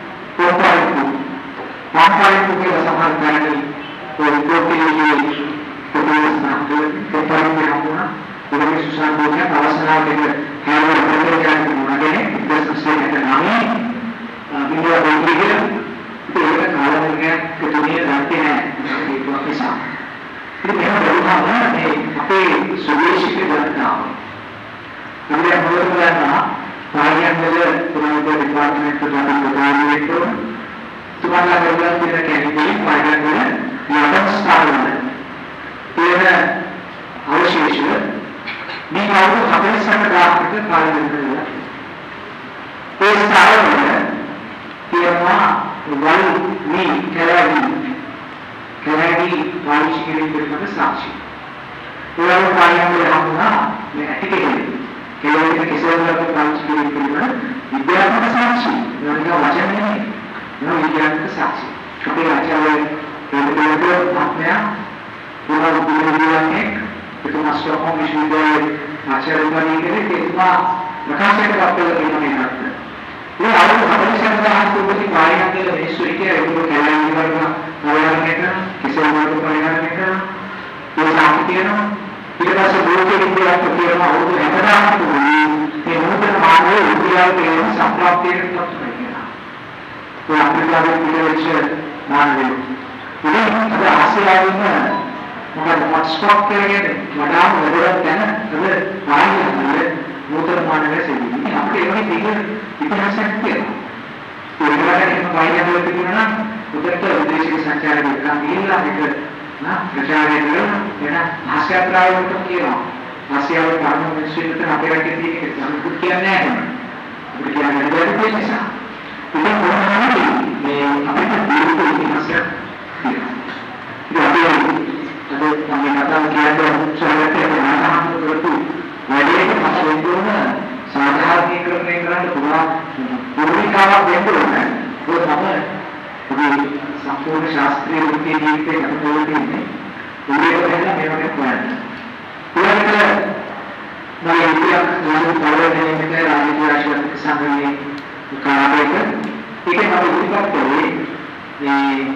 पंपाइट के संभाल करने तो इनको के लिए तो पंपाइट में हम ना उन्हें सुशांत हो गया अवसर लेकर है वो करने जाने को मना गए 10 से कहते नाम ही बिंदु बोल रही है तो ये काला हो गया कि दुनिया रहते हैं ये तो अपने साथ फिर मेरा बोलना है मैं अपने स्वदेश के बनता हूँ हमने बहुत बड़ा ना भाइयों मेरे पुराने डिपार्टमेंट को जाने को बताइए तो तुम्हारा वर्गल तेरा कहने के लिए भाइयों मेरे यादव स्टार है तेरा अवशेष नहीं आओ हमें संग रात के कार्य करने तो स्टार है तेरा वाल नहीं कैलागी वायुष के लिए मेरे साक्षी तेरा भाइयों मेरे हम ना मैं ठीक है केवल किसी और को प्राप्त के लिए विद्यार्थी का साक्षी उनका वचन नहीं वो विज्ञान का साक्षी අපේ ආචාර්ය රේරුදේව මහත්මයා පුනරුත්ථාපනයක් එතුමා ස්ටොක්හෝම් විශ්වවිද්‍යාලයේ ආචාර්යවරයෙක් එතුමා ප්‍රකාශ කරපු දෙයක්. ඒ අවුරුදු 40,000 කුඹති පායන කියලා මිනිස්සු ඉතියා ඒක කැලෑන් වල පරිහරණය කරන කිසිම වලට පරිහරණය කරන ඒ සාහිත්‍යන ඊට පස්සේ ලෝකෙ විද්‍යාවක් කියන අවුරුදු 60,000 කුඹති මේ මොහොතේ මානව විද්‍යාව කියන සම්ප්‍රාප්තියට පත් වෙනවා. ඒ අප්‍රිකාවේ පිළිවෙච්ච මානවය. ඉතින් අද ආසියාවේ මොකද මොස්කොක් කියන්නේ වඩාම වැදගත් දැන අද පායන්නේ නූතන මානවය සිදුවීම. අපිට ඒ වගේ දෙක ඉතිහාසයක් තියෙනවා. ඒකවලට පායනවල තිබුණා නම් උදේට විදේශික සංචාරක එක්කන් ගිහිල්ලා මේක ප්‍රචාරය කරන වෙන ආසියාවට කියනවා. ආසියාවේ පාරම මිනිස්සුන්ට අපේ රටේ තියෙන සම්පූර්ණ කියන්නේ නැහැ. අපිට කියන්නේ දෙයක් නිසා. ඒක කොහොමද මේ අපිට දීර්ඝ ඉතිහාසයක් තියෙනවා. ඉතින් අපි කතා කියන්නේ සරලව නාමහම කරතු වැඩිම පසුබිම සාධාරණීකරණය කරන්න පුළුවන් භූමිකාවක් දෙන්න ඕනේ. ඒක තමයි සම්පූර්ණ ශාස්ත්‍රීය වෘත්තීය ජීවිතේ ගත කරන්නේ. උදේට වෙලා මේ වගේ ප්‍රයත්න. ඊළඟට මම ඉතිහාස පරිවර්තනයේ රාජ්‍ය ආශිර්වාද සංගමයේ කාර්යයක ඒකේ මම ඉතිපත් කළේ මේ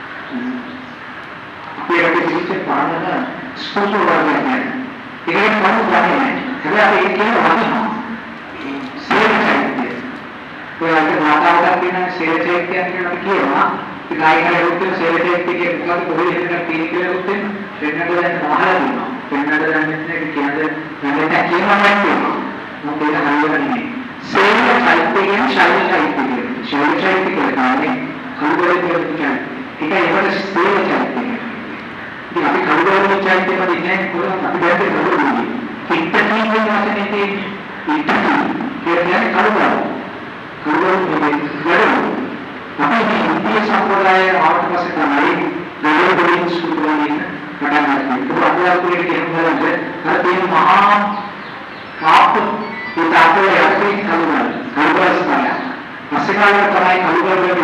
අපේ රටේ සිට පාරන ස්පෝට් වර්ගයක්. ඒකේ කවුරුත් දන්නේ නැහැ. හැබැයි ඒක කියන වටිනවා. සේවචෛත්‍ය. ඔයාලට මාතාවකට කියන සේවචෛත්‍ය කියන එක කියනවා. ඒ ගායකයන් උත්තර සේවචෛත්‍ය කියන මොකද කොහේ හිටගෙන තියෙන කියලා උත්තර දෙන්නට දැන් මහලා දෙනවා. දෙන්නට දැන් මෙතන කියන්නේ නැත්නම් කියනවා නැත්නම් මොකද ඒක හරියන්නේ. සේවචෛත්‍ය කියන ශෛලචෛත්‍ය කියන. ශෛලචෛත්‍ය කියන්නේ කවුරුද කියන්නේ. ඒක ඒකට සේවචෛත්‍ය. ඉතින් අපි කවුරුද චෛත්‍ය වල ඉන්නේ කොහොමද අපි දැක්කේ කවුරුද? ඉක්තනින් වචනේ තියෙන්නේ කියන්නේ කවුරුද? කවුරුද කියන්නේ අපි මේ ඉන්දිය සම්ප්‍රදායේ ආවට පස්සේ තමයි දෙවියන් සුදුවන්නේ පටන් ගන්නේ. ඒක අපරාධුලේ කියන්නේ අර තියෙන මහා කාප් උදාතේ යටි කවුරුද? කවුරුස්පාය. අසකාලේ තමයි කවුරුද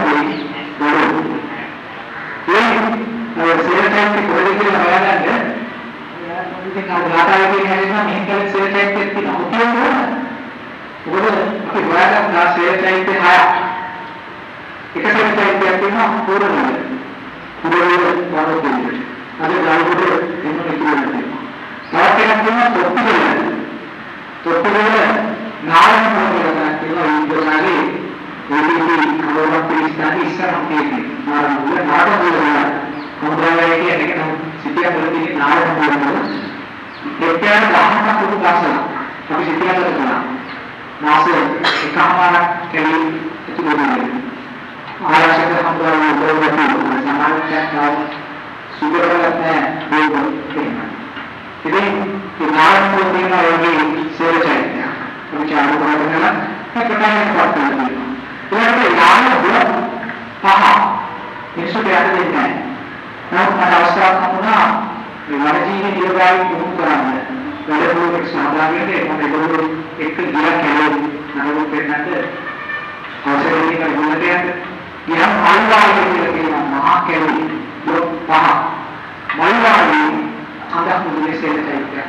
ඒ සේවකයන්ගේ කොහෙද කියලා හොයාගන්න ඉතින් අර ලාටාවේ හැදෙනවා මෙහෙම කියලා සේවකයෙක් තියෙනවා. මොකද අපි හොයාගන්න සේවකයෙක් හයක් එක සේවකයෙක් තියෙනවා පූර්ණවල. පූර්ණවල වරොත් අද ගාලුකොට එන්න කිව්වනේ. සාකච්ඡා කරන තොප්පිවල නායක පොරවල තියෙනවා ඉන්දෝනාගේ ඔලිම්පික් කවුරුත් පිළිස්තානේ ඉස්සරහට තියෙන්නේ. නාරමුල නාටකවල මොදවැය කියන එක නම් සිටියා වලදී නාරක වුණා. දෙකයන් 10ක් පුදු පාසල. අපි සිටියා කරලා මාසෙ එකමාරක් කෙලින් ඉතුරුනේ. ආරක්ෂක හමුදාවේ උදව්වට සමාජයක් සුබරවත් නැහැ මේක. ඉතින් ඒ නාරක වුණා වගේ සේවචෛත්‍ය. අපි චාරු කරනවා ප්‍රකාශන කරනවා. ඒකට යාම දුර පහ මිනිස්සු දෙයක් දෙන්නේ. නමුත් අවස්ථාවක් වුණා මේ වනජීවී නිරෝධය පුහුණු කරන්න. වැඩමුළුවකට සහභාගී වෙන්න මොකද එක්ක ගියා කැලේ නරක වෙන්නත් අවසරයෙන් කරගන්නට ගියා මල්වාගේ කියලා කියන මහා කැලේ ලොක් පහ මල්වාගේ අදහස් මුලේ සෙල්ලයික.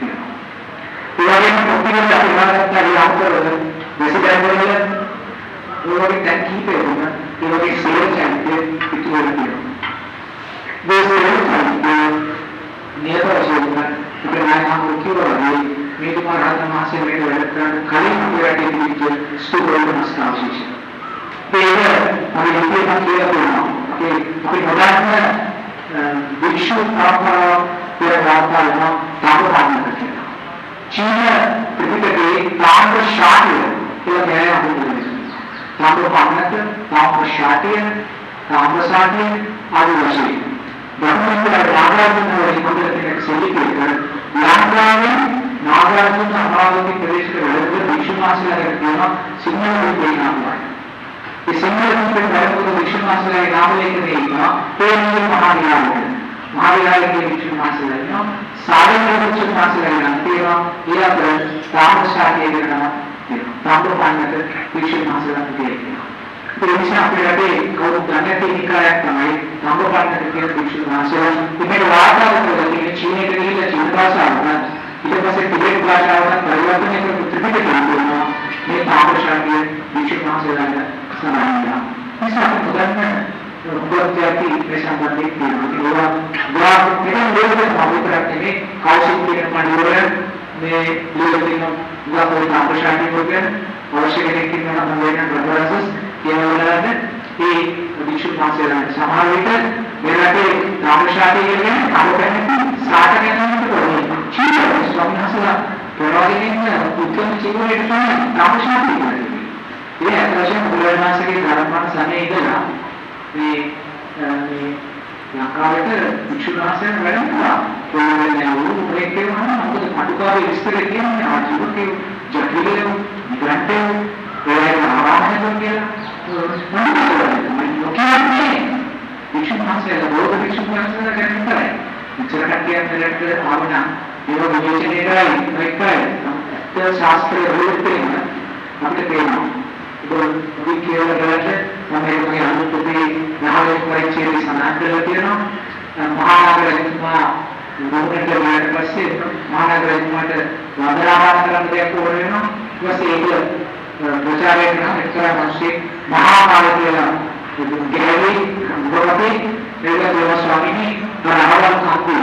ඒ වගේම කොපියුලර් අපිට යාත්‍රවල මෙසිඩන් වල ඕනි දැන් කීපේ වුණා ඒ වගේ සෙල්ලයික පිටු වෙනවා. නියත වශයෙන්ම ඉතිනායම කිව්වනේ මේ තුමාට මාසෙ මේ වැඩ කරන කලින් අපේ රටේ තිබිච්ච ස්ටුඩන්ට් මාස්ටර්ස් ඒක අපි ඉතින් කියලා අපි මොඩර්න් විශ්ව තාපන පෙරවාතාවන තාපනකට චීන පිටිකේ තාම්‍ර ශාටිය කියලා කියනවා තාම්‍ර පානක තාම්‍ර ශාටිය තාම්‍ර ශාටිය ආදී වශයෙන් බ්‍රහ්මන්තර නාගරාජන වගේ සෙලිකේට ලාංකාවේ නාගරාජන අමාවති ප්‍රදේශයේ වැඩ විශ්වමාසලයේ තියෙන සිංහල විද්‍යාඥයන්. ඒ සිංහල විද්‍යාඥයන් විශ්වමාසලයේ නාමලේඛනයේ ඉන්නවා තේරුම් මහාවිහාරය. මහාවිහාරයේ විශ්වමාසලයේ සාරේන්ද්‍ර විශ්වමාසලයේ නම් තියෙනවා ඒ අතර තාමශාකයේ කරනවා. තාම්‍රපාණක විශ්වමාසලයේ තියෙනවා. ඒ නිසා අපේ රටේ කවුරුත් දන්නේ නැති නිකායක් තමයි ධම්මපන්නක කියන භික්ෂුන් වහන්සේලා. මේක වාර්තා කරලා තියෙන චීනයට ගිහිල්ලා චීන භාෂාව ඊට පස්සේ ටිබෙට් භාෂාවට පරිවර්තනය කරපු ත්‍රිපිටකය කියනවා මේ තාපසාගේ භික්ෂුන් වහන්සේලාට සමානයි. නිසා අපි මුදන්න උපත්ති මේ සම්බන්ධයෙන් කියනවා. ඒවා මෙතන ලෝකෙට අපිටක් නෙමෙයි කෞසික කියන පඬිවරයන් මේ ලෝකෙින් ගාපෝ තාපසාගේ වගේ අවශ්‍ය කෙනෙක් ඉන්නවා නම් වෙන ප්‍රොෆෙසර්ස් කියනවාලද ඒ භික්ෂුන් වහන්සේලාට සමහර විට මේ රටේ තාපසාගේ කියන්නේ කවුරුත් සාට ගැනීමට ඕනේ. චීන ස්වාමීන් වහන්සේලා ප්‍රවාදයෙන් උත්තරම චීවරයට තමයි තාපසාගේ කියන්නේ. ඒ අතරේ බුදුරජාණන්සේගේ ධර්මපණ සමයේ ඉඳලා මේ ලංකාවට භික්ෂුන් වහන්සේලා වැඩ කරනවා. ඒකනේ මේක කියනවා මොකද කටුකාවේ විස්තර කියන්නේ ආජීවකේ ජටිලව ග්‍රන්ථය ඒකට ආවාහනය කියලා භික්ෂුන් වහන්සේලා බෝධ භික්ෂුන් වහන්සේලා ගැන විතරයි. විචාරක කියන්නේ ආවනම් ඒව විවේචනය කරයි ඒකයි ශාස්ත්‍රීය විවෘතයෙන් අපිට පේනවා. ඒක කියලා ගලට තමයි අනුතුපේ නාමයේ පරිචයයේ සනාථලා තියෙනවා. මහා නගරතුමා මොහොතකට ගියාට පස්සේ මහා නගරතුමාට වන්දනාවක් කරන්න දෙයක් ඕන වෙනවා. ඊට පස්සේ ඒක ප්‍රචාරය කරන එක්තරා මිනිස්සෙක් මහා කාලේ කියලා ගෙරවි ගොඩේ දේව ස්වාමීනි ආරවල් කප්පේ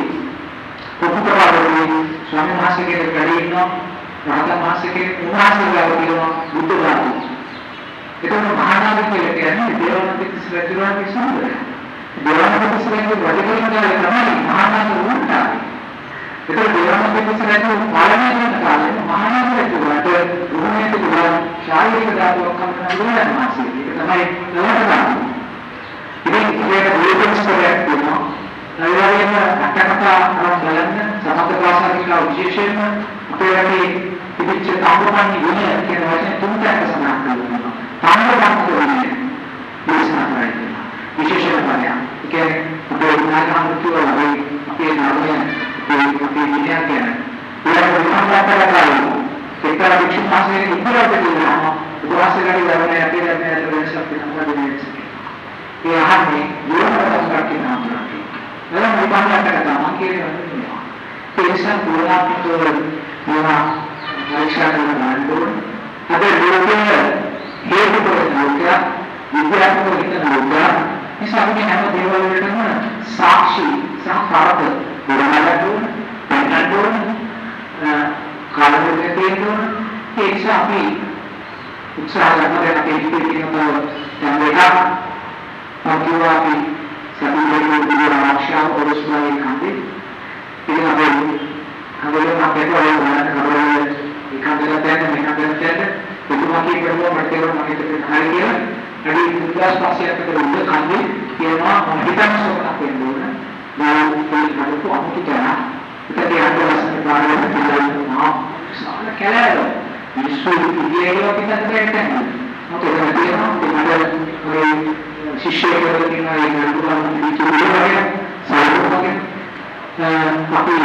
පොකුතරවලදී ස්වාමීන් වහන්සේගේ වැඩි ඉන්නවා. රහතන් වහන්සේගේ උන්වහන්සේලා කියනවා බුද්ධ ධර්මය. ඒකම මහා නාග කියලා කියන්නේ දේවානන්ද රජුගේ සම්බන්ධය. දේවානන්ද රජුගේ වැඩිකරන තමයි මහා නාග වුණා. ඒක දේවානන්ද රජු පාලනය කරන කාලේ මහා නාග රජුට රුහුණේ තිබුණා ශාරීරික දායකත්වයක් කරන මාසෙ. ඒක තමයි නවතන. ඉතින් ඒක විශේෂයක් තියෙනවා. නවීනම අටකතා බලන්න සමථ භාෂාවික විශේෂයෙන්ම අපේ රටේ තිබිච්ච තාපපන්නේ ගුණ කියන වචනේ තුනක් සඳහන් කරනවා. තාපපන්නේ විශේෂණයි. විශේෂණය. ඒ කියන්නේ අපේ නාගම් කියනවා අපේ නාමය අපේ විද්‍යාව කියන්නේ. ඒක විසඳලා කරලා එක්තරා වික්ෂිප් මාසයේ ඉස්සරහට කියනවා. උදාහරණයක් ගන්න අපේ රටේ වෙනසක් වෙනවා දෙන්නේ. ඒ අහන්නේ යෝගාවචර කියනවා. එනම් මේ පාඩකට තමයි කියන්නේ. ඒ නිසා පුරාත්මක මේවා පරීක්ෂා කරන්න ඕනේ. අද ලෝකයේ හේතු ප්‍රතිලෝකය විද්‍යාත්මක හිතනවා. නිසා අපි හැම දේවල් වලටම සාක්ෂි සහකාරක දෙන්නට පෙන්නන්න ඕනේ. කාලවලදී තියෙනවා. ඒ නිසා අපි උත්සාහ කරන අපේ ඉතිරිකව දැන් වෙලා අපි සතුටුමත් වෙන ආශාව ඔරස්වායි කන්දේ ඉතින් අපි අපේ වලට කරවල එකකට දැන් මේකට දැන් පුදුමකී කරනවා මට තේරෙනවා මම හිතේ හරිය කියලා අඩි 2500කට උඩ කන්දේ කියනවා මම හිතන සෝකක් වෙන්න ඕන මම ඒක අමුතු කරා ඉතින් ඒ අදවසේ බාරවල තියෙනවා සාල කැලෑව මිනිස්සු ඉතිරියව පිටත් දෙන්න මොකද කියනවා මම ශිෂ්‍යයෙකුට කියනවා ඒ නඩුවම විචාරය සාධුවගේ අපි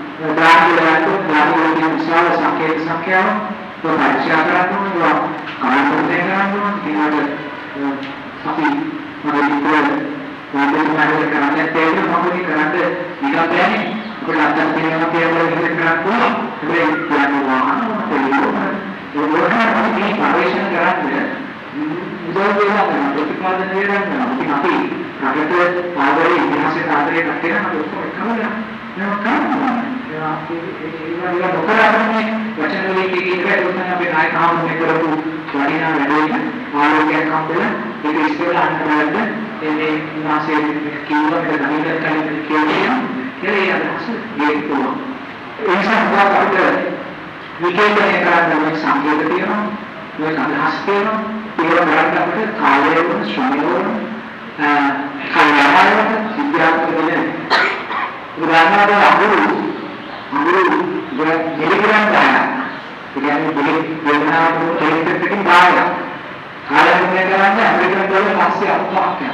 දායකයන්ට විශාල සංඛ්‍යාව පරීක්ෂා කරනවා කාර්යය කරනවා ඊට අපි මොකද වන්දනාවේ කරන්නේ තේරෙන්නේ මොකද කරන්නේ ඊට බෑනේ අපිට අත්දැක තියෙනවා කියලා ඉතින් කරන්න පුළුවන් හැබැයි කියනවා ඒ පරීක්ෂණ කරන්නේ උදාහරණයක් ප්‍රතිපාදනය කරනවා. ඉතින් අපි රටට ආදරේ ඉතිහාසයට ආදරේ කටේන අපි ඔක්කොම කරලා නේද කරනවා. ඒවා නොකරන්නේ වචන වලින් කීකේ උත්සන්න අපේ නායකහම කරපු වටිනා වැඩේ ආරෝග්‍යයක් හම්බෙලා ඒක ඉස්සෙල්ලා අන්නවලද මේ මාසයේ කිව්වා මේක ගණිත කලින් කියන්නේ ඒ අදහස ඒක පුළුවන්. ඒ නිසා අපිට විකේතනය කරන්න සංකේත තියෙනවා. මේක අදහස් තියෙනවා. ඒවා කරන්න අපිට කාලය වුණ ශ්‍රමය වුණ කාලයකට සිද්ධාර්ථ වෙන්නේ. උදාහරණයක් අහුරු දෙලිග්‍රෑම් දාන. ඒ කියන්නේ දෙලිග්‍රෑම් චරිතයකින් දාන. කාලයක් කරන්නේ ඇමරිකන් ඩොලර් 580ක් යනවා.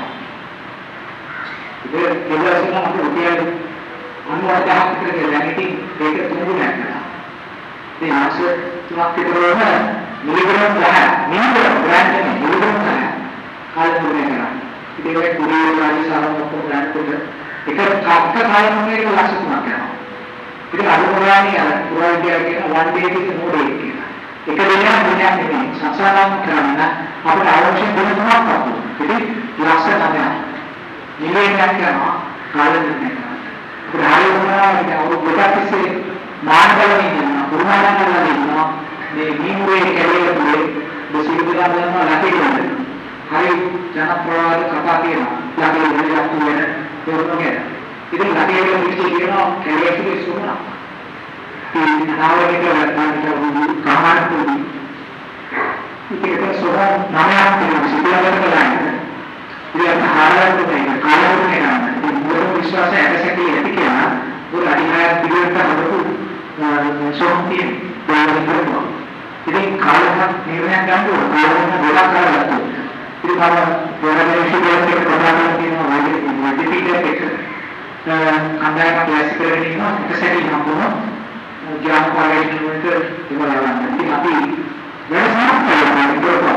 ඒක කෙලවසින් අපිට රුපියල් 90ක් විතර දැන් ඉතින් ඒක තුන්ගුණයක් කරනවා. ඒ මාස තුනක් විතර වුණා මිලිග්‍රෑම් 10 මිලිග්‍රෑම් බ්‍රෑන්ඩ් එක මිලිග්‍රෑම් 10 කාලතුනේ කරන්නේ. ඉතින් ඒ කුරිය රාජ්‍ය සාරම ඔක්කොම ගන්නකොට එක කාලමනේ ලක්ෂ 3ක් යනවා. ඉතින් අනුගමනයේ අර පුරාවිද්‍යාව කියන one day is no day කියලා. එක දිනයක් නෙමෙයි සංසාරම් කරන්න අපිට අවශ්‍ය දින 3ක් අපු. ඉතින් ලක්ෂ 9ක්. නිලයක් කරනවා කාලෙන්නේ කරනවා. අපිට හරියටම අවුරුදු දෙකක් තිස්සේ මානවලින් ඉන්නවා පුරුමාදන් කරලා ඉන්නවා මේ නීමුවේ කැලේ තුලේ බසිරුදා ගන්නවා ලකේකවල. හරි ජනප්‍රවාද කතා තියෙනවා. ලකේ ඉඳලා තුන තෝරනගෙන. ඉතින් ලකේකවල පිටි කියනවා කැලේ තුලේ සුණා. ඉතින් ආවේනික වර්තමානයේ කාමාරතුනි. ඒක සෝරා නාමයක් තියෙනවා සිදුවකට ගන්න. ඉතින් ආරම්භයේ කාලවලදී ගන්න. මොන විශ්වාසය ඇදසකී ඇති කියලා උන් අධිකාර පිළිවෙලට හදපු සෝම්තිය ප්‍රයෝජන කරනවා. ඉතින් කාලයක් නිර්ණයක් ගන්නකොට කාලයක් ගොඩක් කරගත්තා. ඉතින් පොරවැඩේ විශ්වවිද්‍යාලයක ප්‍රධානම තියෙනවා වයිඩිපීඩර් එක. කණ්ඩායමක් ක්ලාසික කරගෙන ඉන්නවා එක සැරේ හම්බුණා. ජාම් කාලේජ් වලට ඉවරවන්න. ඉතින් අපි වෙනසක් කරනවා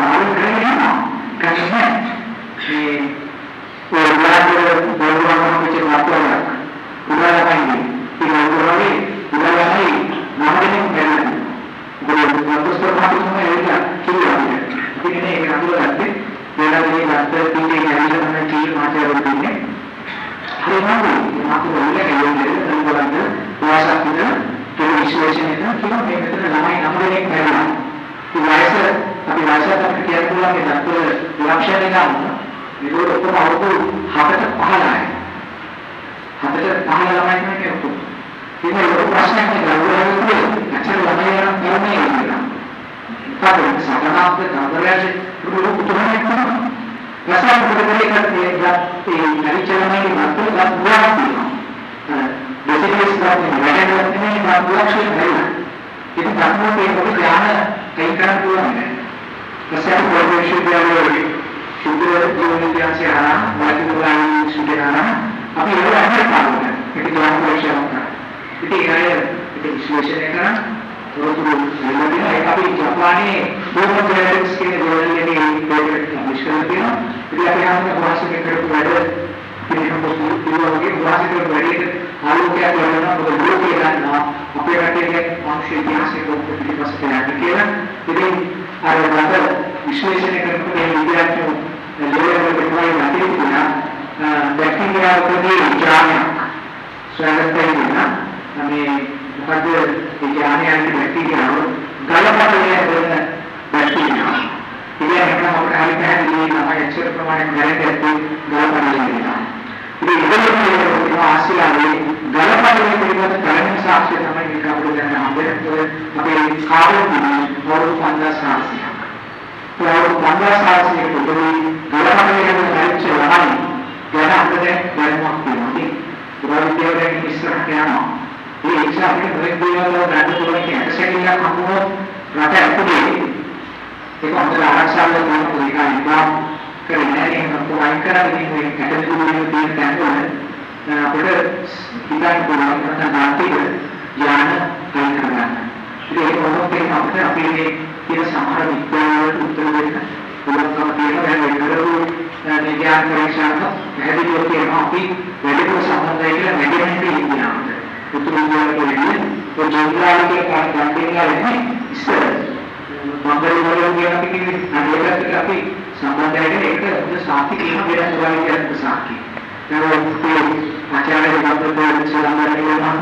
අපි වාසයට අපිට කියන්න පුළුවන් මේ දත්ත ලක්ෂණ ගන්න. මේක ඔක්කොම අවුරුදු 7ට 15යි. 7ට 15 ළමයි කියනකොට. ඉතින් ඒක ප්‍රශ්නයක් නෙවෙයි. අච්චර ළමයි යන කර්මයේ ඉන්නවා. තාපේ සාධනාත්මක කාර්යයේ පුරුදු තුනක් තියෙනවා. රසායන පොතේ ඒ පරිචයමයි මාතෘ ගන්නවා තියෙනවා. බෙසිකස් ගන්න වැඩක් නෙමෙයි මාතෘක්ෂේ වෙලා. ඉතින් ධර්මයේ පොත ඥාන කයි කරන්න පුළුවන් නේද? රසායන පොතේ විශ්වවිද්‍යාලයේ සුදුර ජීවවිද්‍යාවේ ආරම් මොලකියුලර් සුදුරාන අපි ඒක අහන්න පාරුනේ. ඒක ගාන පරීක්ෂාවක් කරා. ඉතින් ඒක විශ්ලේෂණය කරා තොරතුරු ලැබෙනවා. ඒක අපි ජපානයේ හෝමෝ ජෙනටික්ස් කියන ජර්නල් එකේ ප්‍රොජෙක්ට් විශ්ලේෂණය කරනවා. ඉතින් අපි ආවම වාසික කරපු වැඩ පිළිවෙලගේ වාසික වැඩේට ආලෝකයක් ලැබෙනවා. මොකද ලෝකේ ගන්නවා අපේ රටේ මානසික ඉතිහාසයේ කොහොමද පිටිපස්සට යන්නේ කියලා. ඉතින් අර වල විශ්ලේෂණය කරනකොට මේ විද්‍යාඥයෝ ලෝකයේ ප්‍රතිමාවේ නැතිවෙලා බැක්ටීරියාවකදී ජානයක් සොයාගත්තා. මේ මොකද ඒ ජානයන්ගේ බැක්ටීරියාව ගලපටලේ වෙන බැක්ටීරියා. ඉතින් අපිට හරි පැහැදිලි තමයි එච්චර ප්‍රමාණයක් දැනගත්තේ ගලපටලේ වෙනවා. ඉතින් ඒකේ ආසියාවේ ගලපටලේ පිළිබඳ පළවෙනි සාක්ෂිය තමයි මේක අපිට දැන් හම්බෙන්නේ. අපේ කාර්යයේ වරු 5600ක්. වරු 5600 කුඩේ ගලපටලේ වෙන පරීක්ෂ වහයි. ගැන අපිට දැනුමක් තියෙනවා. පුරාවිද්‍යාවෙන් ඉස්සරහට යනවා. මේ එක්සාම්පල් බ්‍රේක් දේවල් වල ගන්න පුළුවන් කැටසෙටියක් හම්බුනොත් රට ඇතුලේ ඒක අපේ ආරක්ෂාවල තියෙන පොලිකායිකා කරන්නේ නැහැ. කොහොමයි කරන්නේ මේ කැටසෙටිවල තියෙන තැන්වල අපිට හිතන්න පුළුවන් නැත්නම් යාන ගන්න කරගන්න. ඒක මොකක්ද අපිට අපේ තියෙන සමහර විද්‍යාවලට උත්තර දෙන්න පුළුවන්කම තියෙනවා. දැන් වෙනදට විද්‍යාන පරීක්ෂාවක පැහැදිලිව කියනවා අපි වැඩිපුර සම්බන්ධයි කියලා මෙඩිකල් ඉන්නවා. උතුරුවිද්‍යාලයේ ඒ ජීවලාගේ කාර්යයන්ගේ ඉස්සර මංගලවලින් කියන අපි කියන්නේ අනිවාර්යයෙන්ම අපි සම්බන්ධයි ඒක හොඳ සාක්ෂි කියන වෙනස් උදාහරණයක් සාක්ෂි. දැන් මේ ආචාර්ය වහන්සේ සම්බන්ධ වෙනවා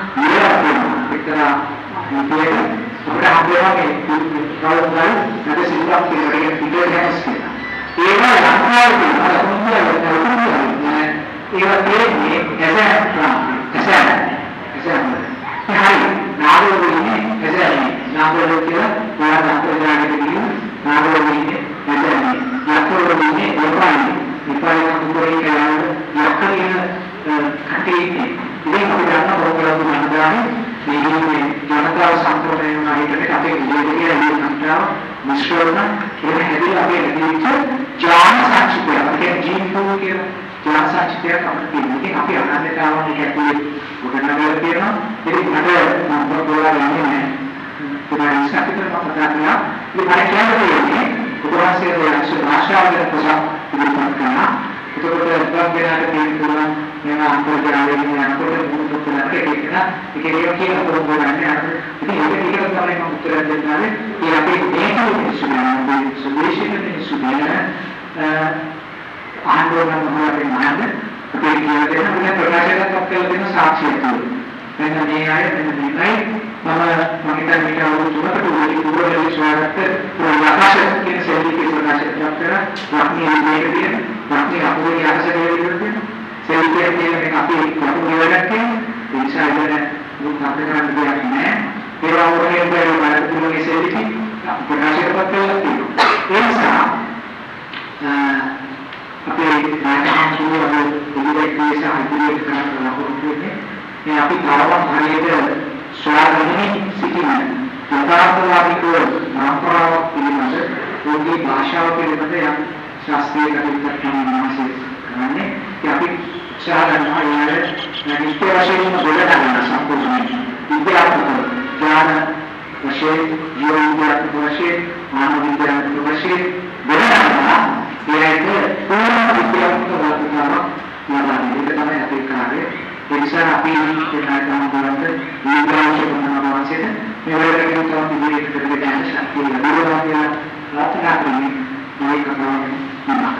කියන එක්තරා විදියට අපිට හම්බෙන්නේ කවදාවත් නැද සිල්වක් කියන එක පිටේස් කියලා. ඒවා ලංකාවේ ඒවා තියෙන්නේ හරි නාගලෝකයේ එසැනේ නාගලෝකයේ වඩා අන්තර්ජාලයකදී නාගලෝකයේ එසැනේ යක්කලෝකයේ වපාරි විපාරණ කුඹරේ කියලා යක්කලින කටේදී ඉතින් අපි ගන්න ප්‍රෝග්‍රෑම් මන්දානේ මේ ජනතාව සම්පූර්ණ වෙනවා හිතේ අපේ ඉලක්කය ලංකාව මිශ්‍රණ කියන හැදී අපේ ඉතිරිච්ච ජාන සාක්ෂිය අපේ ජීන්පෝ කියන ජාන සාක්ෂිය අපිට තියෙනවා. අපි අනාගතතාවන කැපුවේ ගොඩනගලා තියෙනවා. ඉතින් මට මම පොරවලා යන්නේ නැහැ. ඒකයි සාක්ෂිය මම කතා කරනවා. ඉතින් මම කියන්නේ උපවාසයේ යක්ෂ භාෂාවෙන් කොටක් ඉදිරිපත් කරනවා. එතකොට එක්කගෙනාට තියෙන පුළුවන් මේව අන්තර්ජාලයෙන් යනකොට මුළු පුතලට එක කියන පොරොන්දුවන්නේ අර ඉතින් ඒක ටිකක් තමයි මම උත්තර දෙන්නානේ. ඒ අපේ මේකේ විශ්වාසය සුදේශික විශ්වාසය ආන්දෝලන මොහොතේ මහද අපේ කියන දේ නම් ප්‍රකාශයක්වත් කියලා දෙන සාක්ෂියක් තියෙනවා. මෙන්න මේ අය මෙන්න මේයි මම හිතන්නේ මේක අවුරුදු 3කට උඩින් පුරවල විශ්වාසයට ප්‍රකාශ කියන සෙල්ලිකේ ප්‍රකාශයක් කරලා වක්මී මේක තියෙන වක්මී අපේ යහසකේ විදිහට සෙල්ලිකේ කියන මේක අපේ කටු නිවැරදික් තියෙන නිසා ඉතින් මුත් අපේ කරන්න දෙයක් නෑ. ඒවා වගේ දේවල් බලතුනේ සෙල්ලිකේ ප්‍රකාශයක්වත් කරලා තියෙනවා. ඒ නිසා අපේ නාටකයේ ඉදිරියට සාහිත්‍යයේ කරන ලකුණුනේ මේ අපි තරම හරියට ස්වාධීන සිටින යථාර්ථවාදීව පරම්පරාවක් පිළිබඳ පොඩි භාෂාව පිළිබඳ යම් ශාස්ත්‍රීය කටයුත්තක් කරන්නේ ඒ අපි උත්සාහ කරනවා නිත්‍ය වශයෙන්ම ගොඩනගන සම්පූර්ණ විද්‍යාත්මක ඥාන වශයෙන් ජීව විද්‍යාත්මක වශයෙන් මානව විද්‍යාත්මක වශයෙන් ගොඩනගනවා ඒකට පූර්ණ විද්‍යාත්මක වර්ධනයක් ලබන්නේ තමයි අපේ කාර්යය. ඒ නිසා අපි දෙන්නා ගමන්ට විද්‍යාවශීල මොනවාසෙද මේ වගේ කෙනෙක් තමයි ඉදිරියට කරගෙන යන්න ශක්තිය ලැබෙනවා කියලා ප්‍රාර්ථනා කරන්නේ මේ කතාවේ නමක්.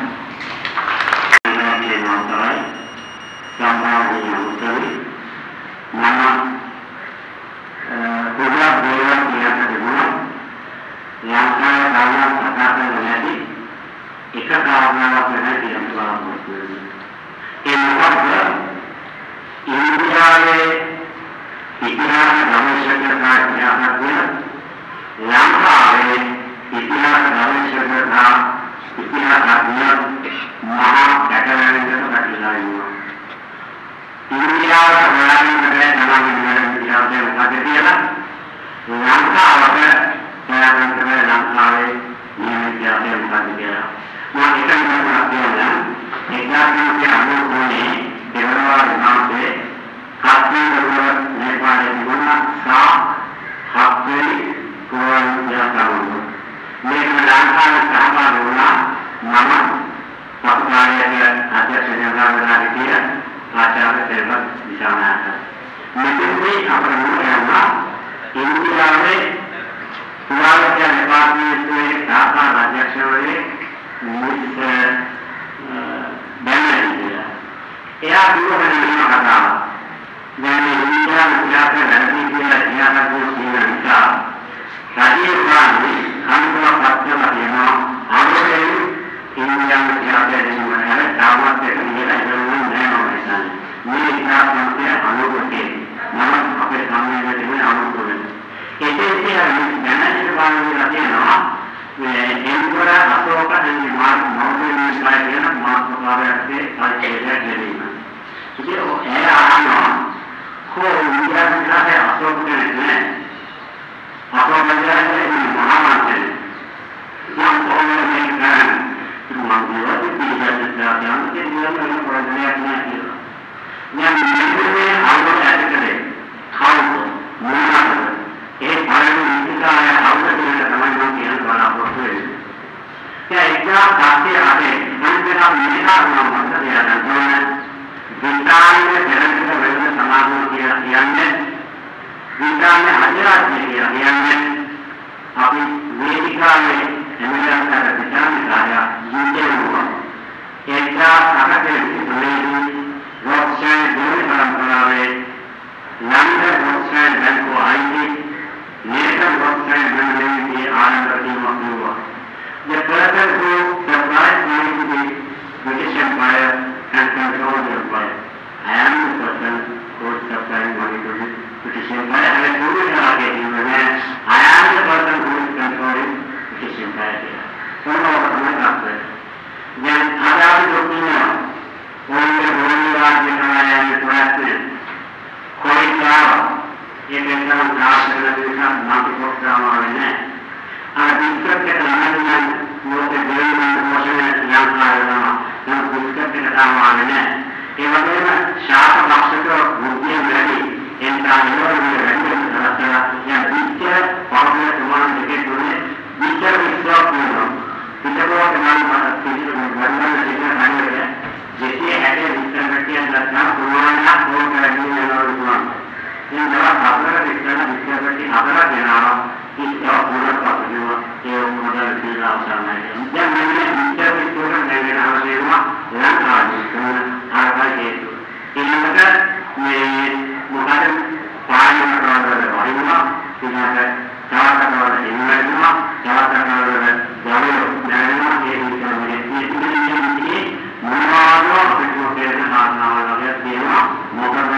හතරක් වෙනවා ඉස්සර පුරක් පසුව ඒ මොකද කියලා අවසන්යි දැන් මෙන්න ඉස්සර විතර නැගෙන අවශ්‍යම ලංකාවේ ආකාරයේ ඊළඟට මේ මොකද පායන කරවල වහිනවා ඊළඟට තාවකවල ඉන්නවා තාවකවල ගාවල නැගෙනවා ඒ විදිහට මොනවාදෝ පිටුපේන කාරණාවල් වගේ තියෙනවා මොකද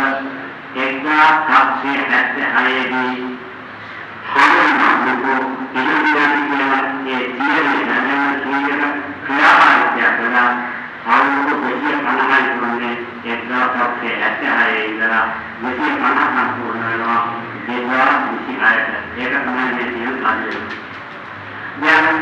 1976 දී හොරමකෝ ඉන්දියාවේ ඒ ජීවිතය නැගෙන ක්‍රියාකාරීත්වය කරන අවුරුදු 50යි තුනේ 1976 ඉඳලා 250 සම්පූර්ණ වෙනවා 2026ට ඒක තමයි මේ කියන කාර්යය. දැන්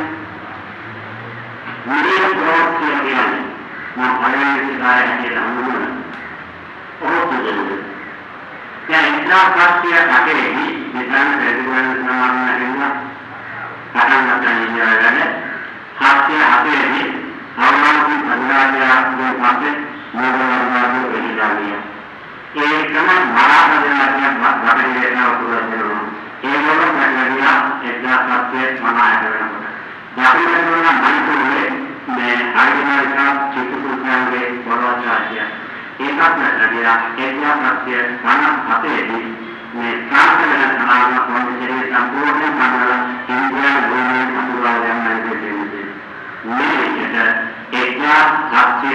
මෙලෙස ගොඩක් කියන්නේ මම පළවෙනි කාර්යය කියලා හඳුන්වනවා. ඔහොත් දැන් ඉස්ලාම්පත්‍ය කටේදී මෙතන ප්‍රතිගමන සමානව පටන් ගන්න ඉන්නේ හත්ය අපේදී අවමානකින් පරිණාමයක් පස්සේ මොනවාද වෙන්නේ ඒ තමයි මානවයාගේ වටේට උතුරනවා ඒ වගේම නැගිලා එක්දාසත්‍ය මනායට වෙනවා යකිනෙන්න මනිකුනේ මේ ආයතනයක චිත්තකුණගේ වරවචාරිය ඒකත් නැගිලා එක්දාසත්‍ය මනපතේදී මේ සාධන සමාන කොන්දේ සම්පූර්ණ මනෝල ඉන්දියානු භූමියේ අනුරාධ යන්නයි කියන්නේ මේකට එක්දාසත්‍ය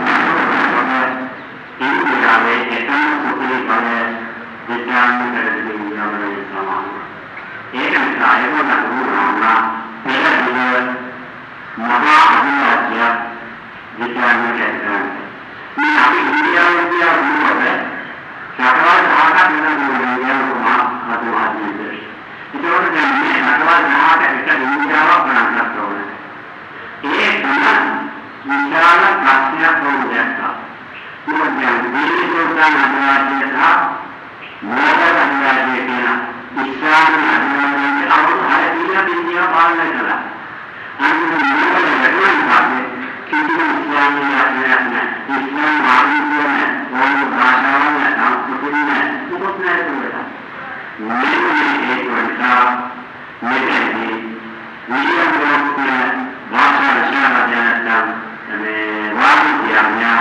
ඉන්දියාවේ එකම සුපිරි බල විද්‍යාත්මක දෙවියන්ගේ සමාන. ඒක නිසා ඒකම නෝනා පෙරදින මහා අභිවාද්‍ය විද්‍යාත්මක දෙවියන්. මේ අපි ඉන්දියාවේ කියන්නේ සතරවල් දහකට වෙන මොනවා අදවාදීද. ඒකෝට දැන් මේ සතරවල් දහකට එක ඉන්දියාවක් ගණන් කරනවා. ඒ තමයි විශාල ප්‍රශ්නයක් වුණා. මොකද මේකෝටා නඩවාදීලා මොකද නඩවාදී කියන ඉස්ලාම නඩවාදී අවුරුදු 6 දිනක් ඉන්දියාව පාලනය කළා. අනිත් මොකද නඩවාදී කිසිම ඉස්ලාමීය ආයතනයක් නැහැ. ඉස්ලාම ආගමේ ඕන භාෂාවක් නැහැ. සංස්කෘතියක් නැහැ. මොකද නැහැ. මේක නිසා මෙතනදී විද්‍යාත්මක භාෂා විශ්ලේෂණය මේ වාදියාඥා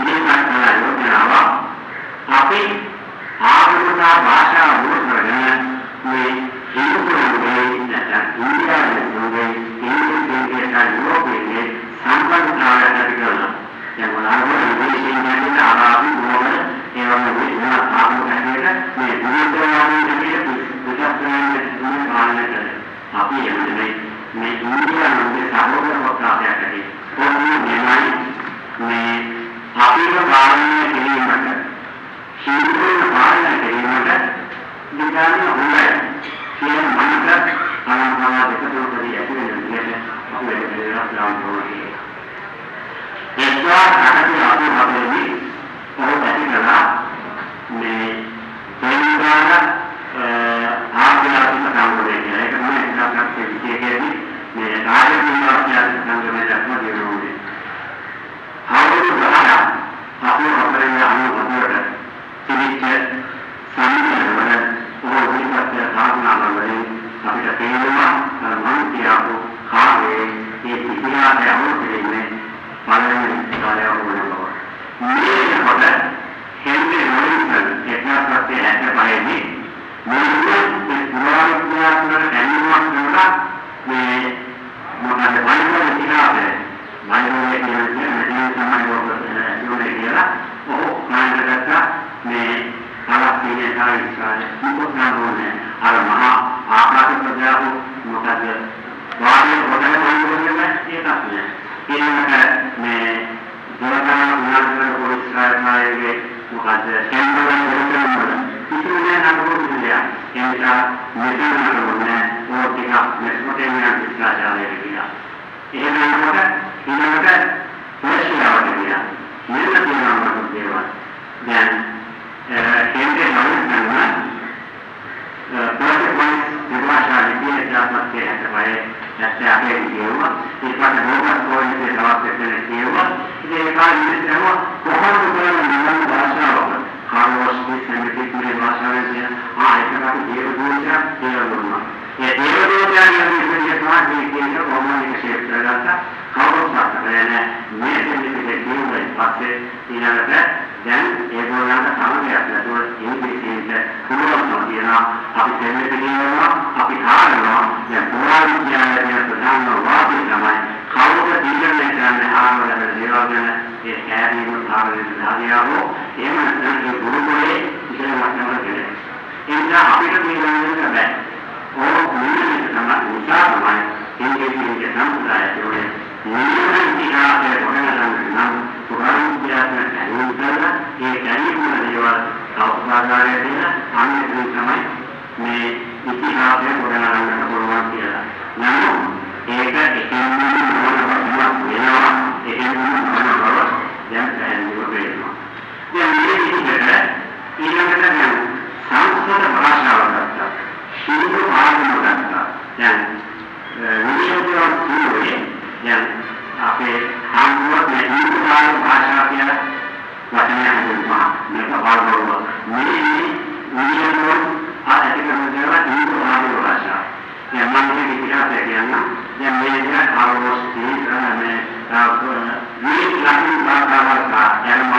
අපි ආගමික භාෂාව වුණාගෙන මේ හින්දුන්ගේ නැත්නම් ඉන්දියාවේ ඉංග්‍රීසියේ යුරෝපයේ සම්බන්ධතාවය ඇති කරනවා. දැන් මොනවාද විශේෂයෙන්ම ආරාබි මොනවද ඒවම වෙන ආගමකට මේ විද්‍යාවන්ගේ විද්‍යාත්මක පාලනය කරනවා. අපි එන්නේ මේ ඉන්දියාවේ සමග වක්‍රායකදී කොහොමද මේ අපිට පාලනය කිරීමට සිංහල පාලනය කිරීමට විද්‍යාත්මක හොඳයි කියන මනස අනුමාන දෙකතුන්දී ඇති වෙන විදිහට අපි වෙනස් කරනවා. ඒකවා අකටි අපි හදන්නේ කොහොමද කියලා මේ දෙන්නාන ආභ්‍යන්තර කාර්යය කියන එක තමයි ඉස්සරහට විදිහේදී මේ කාර්ය විද්‍යාත්මක සංගමයක් දෙනවා. අවුරුදු 10ක් අපි අපේ අනුගමනයට තිබිච්ච සම්මතවල ඕනිපත් සාධනාවලින් අපිට තේරෙනවා මම කියපු කාර්යයේ මේ ඉතිහාසය අවුරුද්දේ පළවෙනි කාර්යය වුණා. මේකට හෙන්රි රොබින්සන් 1965 දී මොනවාද පුරාවිද්‍යාත්මක දැනුමක් කරලා මේ මොනවාද වයින් ඉතිහාසය මයින්ගේ කියන්නේ සමාජෝගය කියලා ඔහු මානසික මේ ආර්ථික කාර්යය මුකුත්නාරෝනේ අර මහා ආකාශ ප්‍රජාව මොකද වාගේ වඩන ඒකත් ඊළඟට මේ ජනතා උනාගල පොලිස්කාරයගේ මොකද සම්බන්ධ කරගන්න ඉතින් නඩුවලිය එනිසා මෙතන නඩුවනේ ඕටික මෙස්මොටේමියා විශ්ලාෂණය කියලා එහෙමනකොට ඊළඟට ප්‍රශ්නාවට ගියා. මෙන්න තියෙනවා දේවල්. දැන් කේන්ද්‍රයේ නෝන ප්‍රොජෙක්ට් විභාෂා විද්‍යාත්මක හේතුවයි නැත්නම් අපේ කියනවා ඒකට නෝන පොයින්ට් එකක් දෙන්න කියනවා. ඉතින් ඒක ඉන්නේ කොහොමද කරන්නේ භාෂාව. කාර්යෝස් විශ්ලේෂණයේ භාෂාවෙන් ඒකට කියව දුන්නා ඒ ඊළඟට දැන් ඒගොල්ලන්ට සමගයක් නැතුව ඉංග්‍රීසියෙන් පුළුවන්කම තියෙනවා අපි දෙන්නේ කියනවා අපි කාරණා දැන් පුරාණ විද්‍යාලයේ ප්‍රධාන වාදී තමයි කවුද තීරණය කරන්නේ ආවරණ දේවල් ගැන ඒ කෑදීම ආවරණ දාලියාවෝ එහෙම නැත්නම් ඒ ගුරුකුලේ ඉගෙන ගන්නවට කියලා. ඒ නිසා අපිට තීරණය කරන්න බෑ. ඕක මුලින්ම තමයි උසාවමයි ඉංග්‍රීසියෙන් සම්ප්‍රදායයේ නියම ඉතිහාසයේ ගොඩනගන පුරාණ විද්‍යාත්මක ඇලුම් කරලා ඒ කැලීම දේවල් අවබෝධය දෙන අන්නේ තමයි මේ ඉතිහාසයේ ගොඩනගන්න පුළුවන් කියලා. නමුත් ඒක එකෙන්ම වෙනවා එකෙන්ම වෙනවා දැන් පැහැදිලිව වෙනවා. දැන් මේ විදිහට ඊළඟට දැන් සංස්කෘත භාෂාව ගත්තා. හින්දු ආගම ගත්තා. දැන් විද්‍යාව කියන්නේ දැන් අපේ හාමුදුරුවෝ හින්දු ආගම භාෂාව කියන වචනය හඳුන්වනවා. මේක බලවල මේ විද්‍යාව ආයතන දේව හින්දු ආගම භාෂාව. දැන් මම මේ ඉතිහාසය කියන්න දැන් මේ විදිහට ආවොස් තියෙන්නේ මේ භාෂාව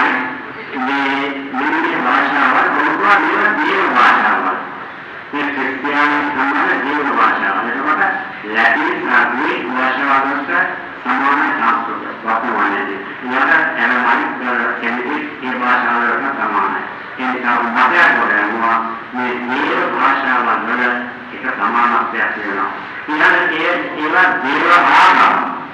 මේ භාෂාව කොහොමද මේ භාෂාව මේ ක්‍රිස්තියානි සමාන ජීවන භාෂාව. එතකොට ලැටින් ග්‍රීක භාෂාවකට සමාන සංස්කෘත වර්තමානයේ ඊට එළමයි කෙනෙක් ඒ භාෂාවකට සමානයි. ඒ නිසා මතයක් ගොඩනගනවා මේ ජීව භාෂාව වල එක සමානත්වයක් තියෙනවා. ඊළඟට ඒවා දේව ආගම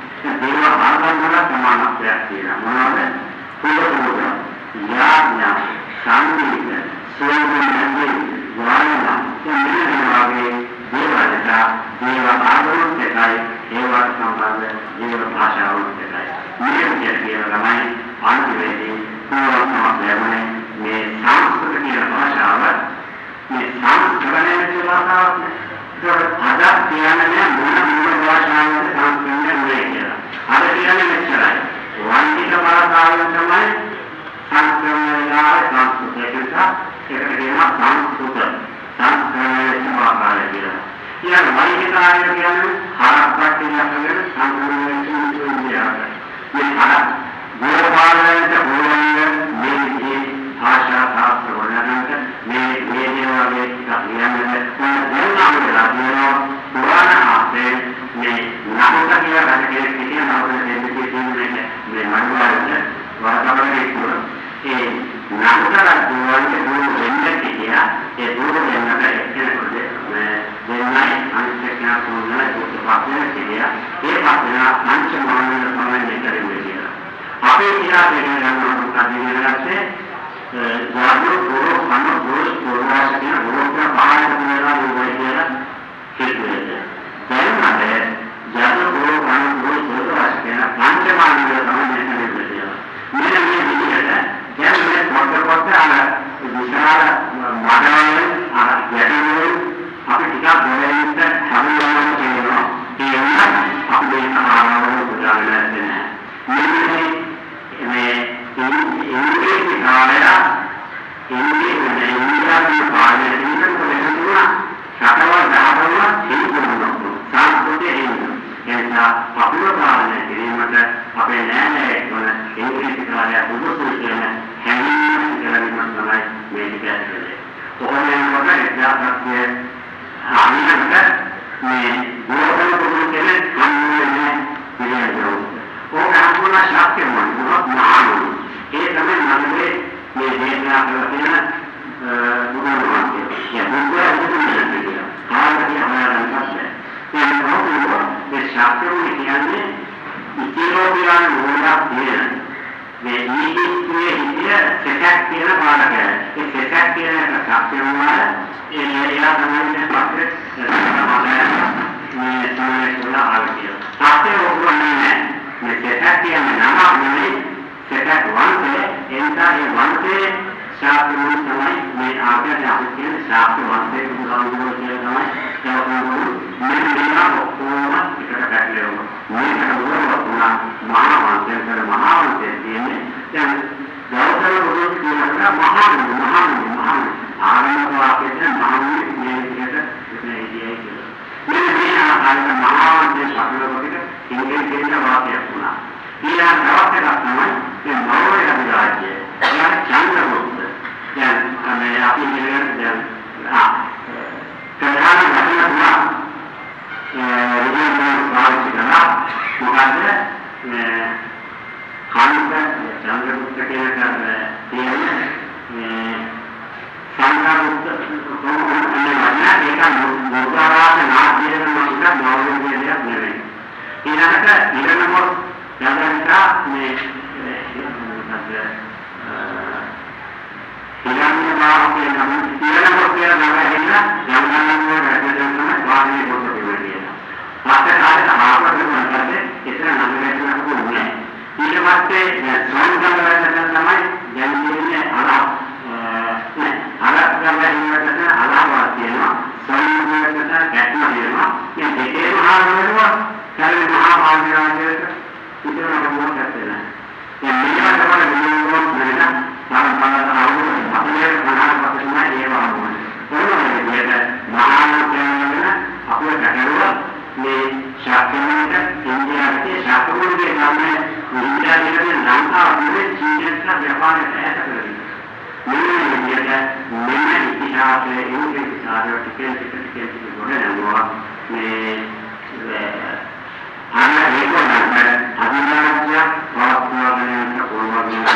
වල සමානත්වයක් තියෙනවා. මොනවද? පුරුදු යාඥා සංගීත සෝමනන්දේ වායනා යන්නේ දේවදත්ත දේව ආගමක් එකයි ඒවට සම්බන්ධ දේව භාෂාවක් එකයි. මේ විදිහට තමයි අන්තිමේදී පුරාණයක් ලැබුණේ මේ සංස්කෘත කියන භාෂාව මේ සංස්කරණය කියන භාෂාවක් නේ. අද කියන්නේ මොන භාෂාවකද සංස්කරණය වෙන්නේ කියලා. අද කියන්නේ මෙච්චරයි. වන්දික භාෂාවෙන් තමයි සංස්කරණය සංස්කෘතිය කියලා ඒකට කියනවා සංස්කෘත. සංස්කරණය සමාකාරය කියලා. ඊළඟ වෛදිකාරය කියන්නේ හරක්පත් කියන සංස්කරණය කියන්නේ මේ හරක් ගෝපාලයට ඕනෑම මේ භාෂා ශාස්ත්‍ර වලට මේ දේවාලයේ කියන්නේ දැන්නාමලා කියනවා පුරාණ ආසේ මේ නමුත කියලා රටේ සිටින නමුත දෙන්නේ මේ මනුවාරේ වාතාවරණයේ තුර ඒ නමුතලා දුවන්නේ දුර වෙන්නේ කියලා ඒ දුර වෙනකට එක්කෙනෙකුට දෙන්නයි අනිත්‍යඥා සෝනලා දුක්ඛපාතන කියලා ඒ පාතන පංචමානල සමන්‍ය කරන්නේ කියලා. අපේ ඉතිහාසයේ යනවා අධිවේදනසේ ජාතක ගුරු සම ගුරු පුරවාස කියන ගුරුතුමා පහළ කරනවා වගේ කියලා කිව්වේ. දැන් මට ජාතක ගුරු සම ගුරු පුරවාස කියන පංචමානල සමන්‍ය කරන්නේ කියලා. මෙන්න මේ විදිහට දැන් මේ පොතපත අර විශාල මානවයන් අර ගැටලුවෝ අපි ටිකක් බොලෙන්ට හමුවන්න කියනවා. ඒ වුණත් අපි මේක ආවම පුදාගෙන නැහැ. මේ ඉංග්‍රීසි කාලේ ඉංග්‍රීසි පාඩේ ඉන්න කොහෙන්ද සතවල් දානවා හින්දුනොත් සංස්කෘතිය හින්දු එනිසා අපේ පාඩේ කිරීමට අපේ නෑනේ මොන ඉංග්‍රීසි කාලේ බුදුසු කියන හැංගීම කරගෙන තමයි මේක කියන්නේ. කොහොමද මොකද එක්දාපස්සේ ආනිකට මේ ගෝතම පුරුදු කෙනෙක් සම්මෝධනය පිළිගන්නවා. ඕක අනුගුණ ශක්තිය මොනවද නාමු ඒ තමයි නම්ලේ මේ දේශනා කරලා තියෙන බුදුරජාණන් වහන්සේ. බුදුරජාණන් වහන්සේ කාර්යය හොයාගන්න බැහැ. ඒ මොකද මේ ශක්තිය කියන්නේ ඉතිරෝ කියන මොනක් තියෙන මේ ඊගිස්තුවේ හිටිය සෙටක් කියන පාඩකය. ඒ සෙටක් කියන ශක්තිය වල එයා තමයි පස්සේ මේ තමයි කියලා ආවිය. ශක්තිය ඕගොල්ලෝ මේ සෙටක් කියන නම නෙමෙයි සෙටක් වන්සේ එන්ටා ඒ වන්සේ ශාස්ත්‍රය තමයි මේ ආගම අපි කියන ශාස්ත්‍ර වන්සේ බුදුහාමුදුරුවෝ කියලා තමයි ඒකම මෙන්න ඔක්කොම එකට පැටලෙනවා. මේක වුණා මහා වංශය කියන්නේ දැන් ගෞතම බුදු කියනවා මහා ආරම්භ වාක්‍යයෙන් මහා මේ විදිහට ඉන්නේ කියලා. මේ ආකාරයට මහා වංශය ශාස්ත්‍රවලට ඉංග්‍රීසි කියන වාක්‍යයක් වුණා. ඊළඟ දවසට තමයි මේ මෞර්ය අධිරාජ්‍යය අපි කියන දැන් ප්‍රධාන වචන තුනක් රිජනල් පාවිච්චි කරලා මොකද කාන්ත චන්ද්‍රගුප්ත කියන තියෙන සංඝාගුප්ත කොහොමද ඒක මුද්‍රාරාස නාට්‍යයෙන් මොකක්ද නවලම් කියන දෙයක් නෙවෙයි. ඊළඟට ඉරණමොත් යනකම් මේ මොකද ඉරණම මාර්ගයේ නම් ඉරණමොත් කියන නම ඇහෙලා යම්ගන්නම රැඳෙන්න වාහනේ පොත දෙවියන. පස්සේ කාලේ ආපස්සට මොකද එතන නම් වෙන්න ඕනේ. ඊට පස්සේ සංඝාගමයෙන් තමයි දැන් කියන්නේ අලග්ගමයින්කට අලහවත් වෙනවා සංඝාගමයට ගැටම වෙනවා මේ දෙකේම ආරම්භනවා කලින් මහා භාග්‍යවන්තයට ඉතිරි මොකක්ද නැහැ දැන් මේකට තමයි මෙලොවක් නේද සාමාන්‍යයෙන් අපේ මහා පස්සේ ඒ වහමයි කොහොමද මේක මහා භාග්‍යවන්තන අපේ ගැටලුව මේ ශාස්ත්‍රඥයට ඉන්දියාවේ ශාස්ත්‍රඥයේ නම් ඉන්දියාවේ ලංකාවේ චීනට ව්‍යාපාරයට ඇතුළත් මෙන්න ඉතිහාසයේ ඉංග්‍රීසි සාහිත්‍ය ටිකෙන් ගොඩනගනවා මේ අනිවාර්යයෙන්ම අධිනායකය වස්තුවකට කොහොමද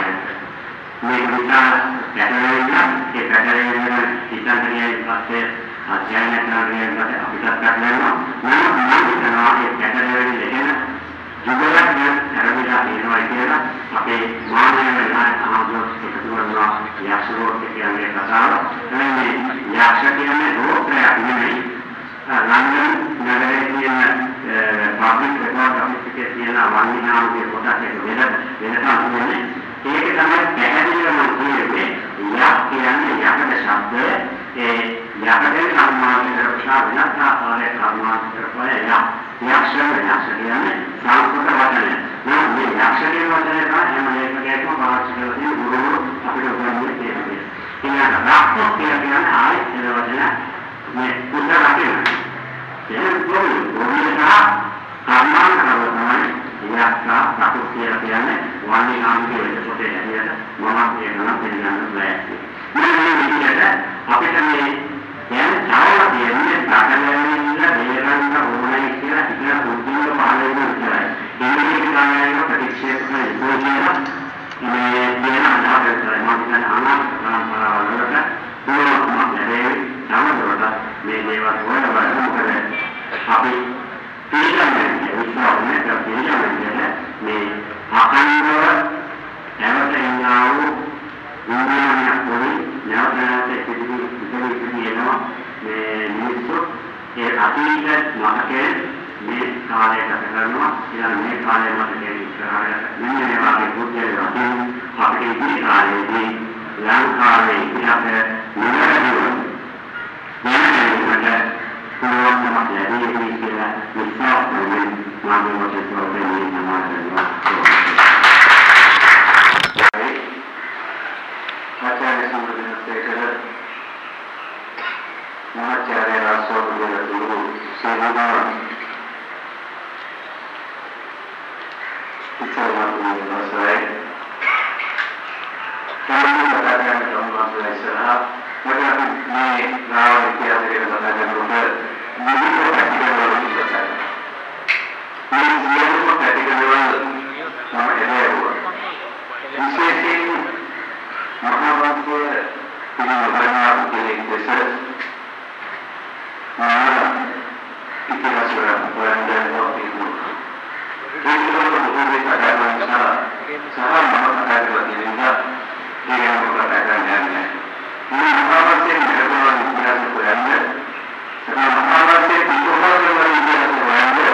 මේ විචාර ගැටලුවෙන් ඒ ගැටලුවෙන් ඉතිහාසයේ පස්සේ අධ්‍යයනය කරනකොට අපිට ගන්නවා මම හිතනවා ඒ ගැටලුවෙන් ලැබෙන ජීවිතයක් කරවිලා තියෙනවා කියලා අපේ මානව ආගමක් එකතු කරනවා යක්ෂරෝග කියන්නේ කතාව. මේ යක්ෂ කියන්නේ රෝගයක් නෙමෙයි. ලන්ඩන් නගරයේ තියෙන පබ්ලික් රෙකෝඩ් ඔෆිස් එකේ තියෙන වන්දිනාමයේ කොටස් එක වෙනසක් වෙන්නේ. ඒක තමයි පැහැදිලිවම කියන්නේ යක් කියන්නේ යකඩ ශබ්දය ඒ යකඩේ සම්මාන කරපුවා වෙනස් ආකාරයක සම්මාන කරපුවා යක්ෂ කියන්නේ සංස්කෘත වචනය. මේ යක්ෂ කියන වචනේ තමයි හැම එකකටම පාවිච්චි කරන්නේ ගුරු අපිට උගන්වන්නේ කියන්නේ. ඉතින් රාක්ෂස කියන්නේ ආයෙත් ඒ වචන මේ පුදුම රකින්න. ඒක ගොවිලා සම්මාන කරනවා යක්ෂා ප්‍රකෘතිය කියන්නේ වන්නේ නාමයේ වෙනකොට ඇහියට මොනවද කියනවා පිළිගන්න බෑ. මේ විදිහට අපිට මේ දැන් චාරව කියන්නේ ප්‍රකටයෙන් බේරන්න ඕනයි කියලා ඉතින් පුදුම පාලනය කරනවා. ඉංග්‍රීසි කාමයන් ප්‍රතික්ෂේප කරනවා. මේ කියන අදහස තමයි අනාගත පරම්පරාවලට මොනවද ලැබෙන්නේ සමහරවිට මේ දේවල් වලට මොකද අපි පිළිගන්නේ විශ්වාසනේ පිළිගන්නේ මේ අකණ්ඩව නැවතෙන්නා වූ විඥානයක් පොරි නැවතත් ඉදිරියනවා මේ මිනිස්සු ඒ අතීත මතකයේ මේ කාලය ගත කරනවා ඊළඟ මේ කාලය මතකයේ ඉස්සරහට මෙන්න මේ වගේ බුද්ධයන් අපේ ඉදිරි කාලයේදී ලංකාවේ ඉතිහාසය නිරතුරුව මෙන්න පුළුවන්කමක් ලැබෙන්නේ කියලා විශ්වාස කරමින් මම මොකද කියන්නේ සමාජය ආචාර්ය සම්බන්ධයෙන් ආචාර්ය රාසෝබුරු සේනාව ඉස්සරහට යනවා සාමාන්‍යයෙන් තමයි ඉස්සරහ මොකද මේ නාම ඉතිහාසයේ බලනකොට විවිධ පැතිකඩවල ඉස්සරහ මේ සියලුම පැතිකඩවල සමහරව විශේෂයෙන් මහාවංශය පිළිබඳව කෙනෙක් ඉතිහාසය වලට ඔපිනු ඒකවල මොකද කරන්නේ සහ මම කතාකරලා තියෙනවා ඒක මොකක්ද කරන්නේ මේ මහාවංශයේ මෙලොව ඉතිහාසය හොයන්නේ මහාවංශයේ පිටුපස වල ඉතිහාසය හොයන්නේ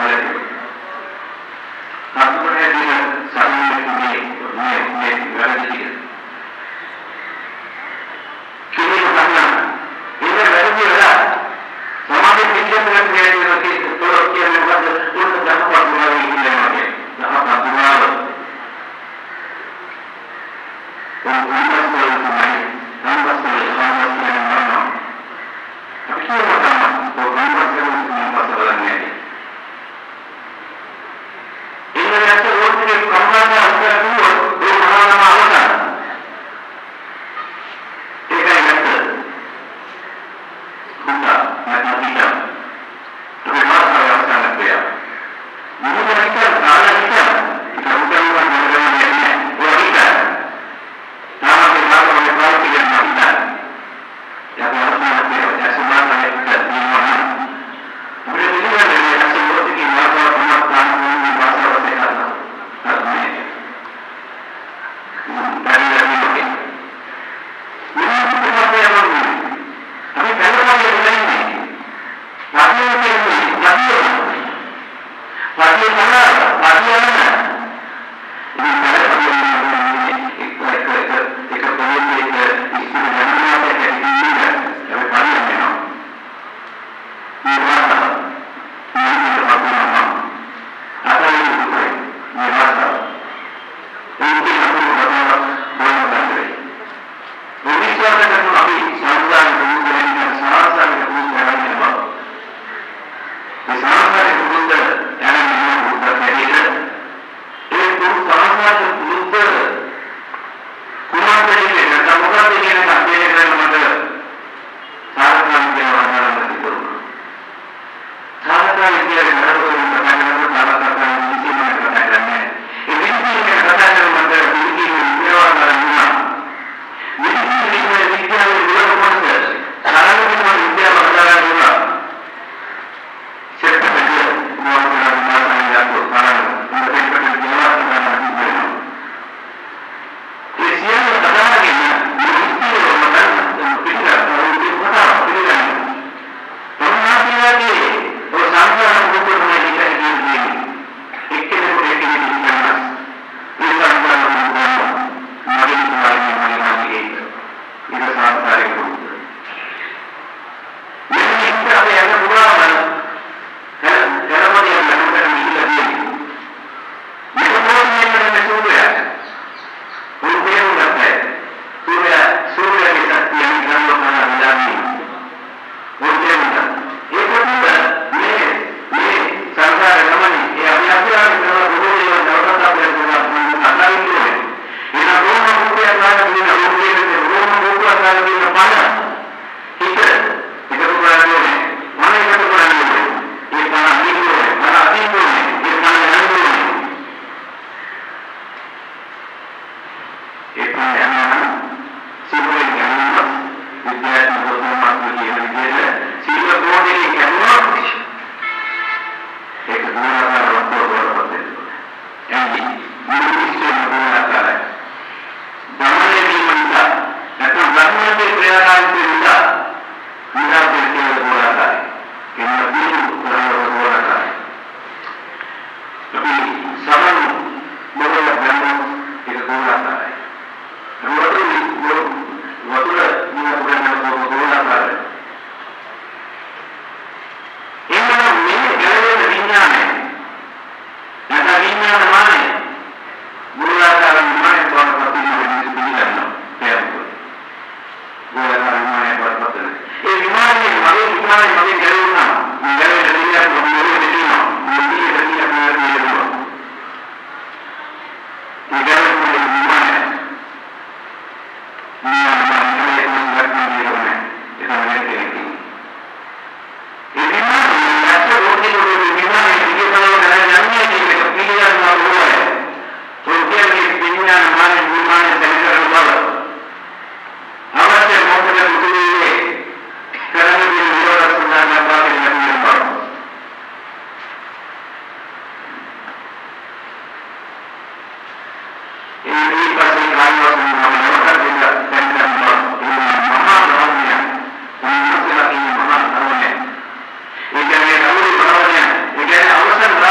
අවසන්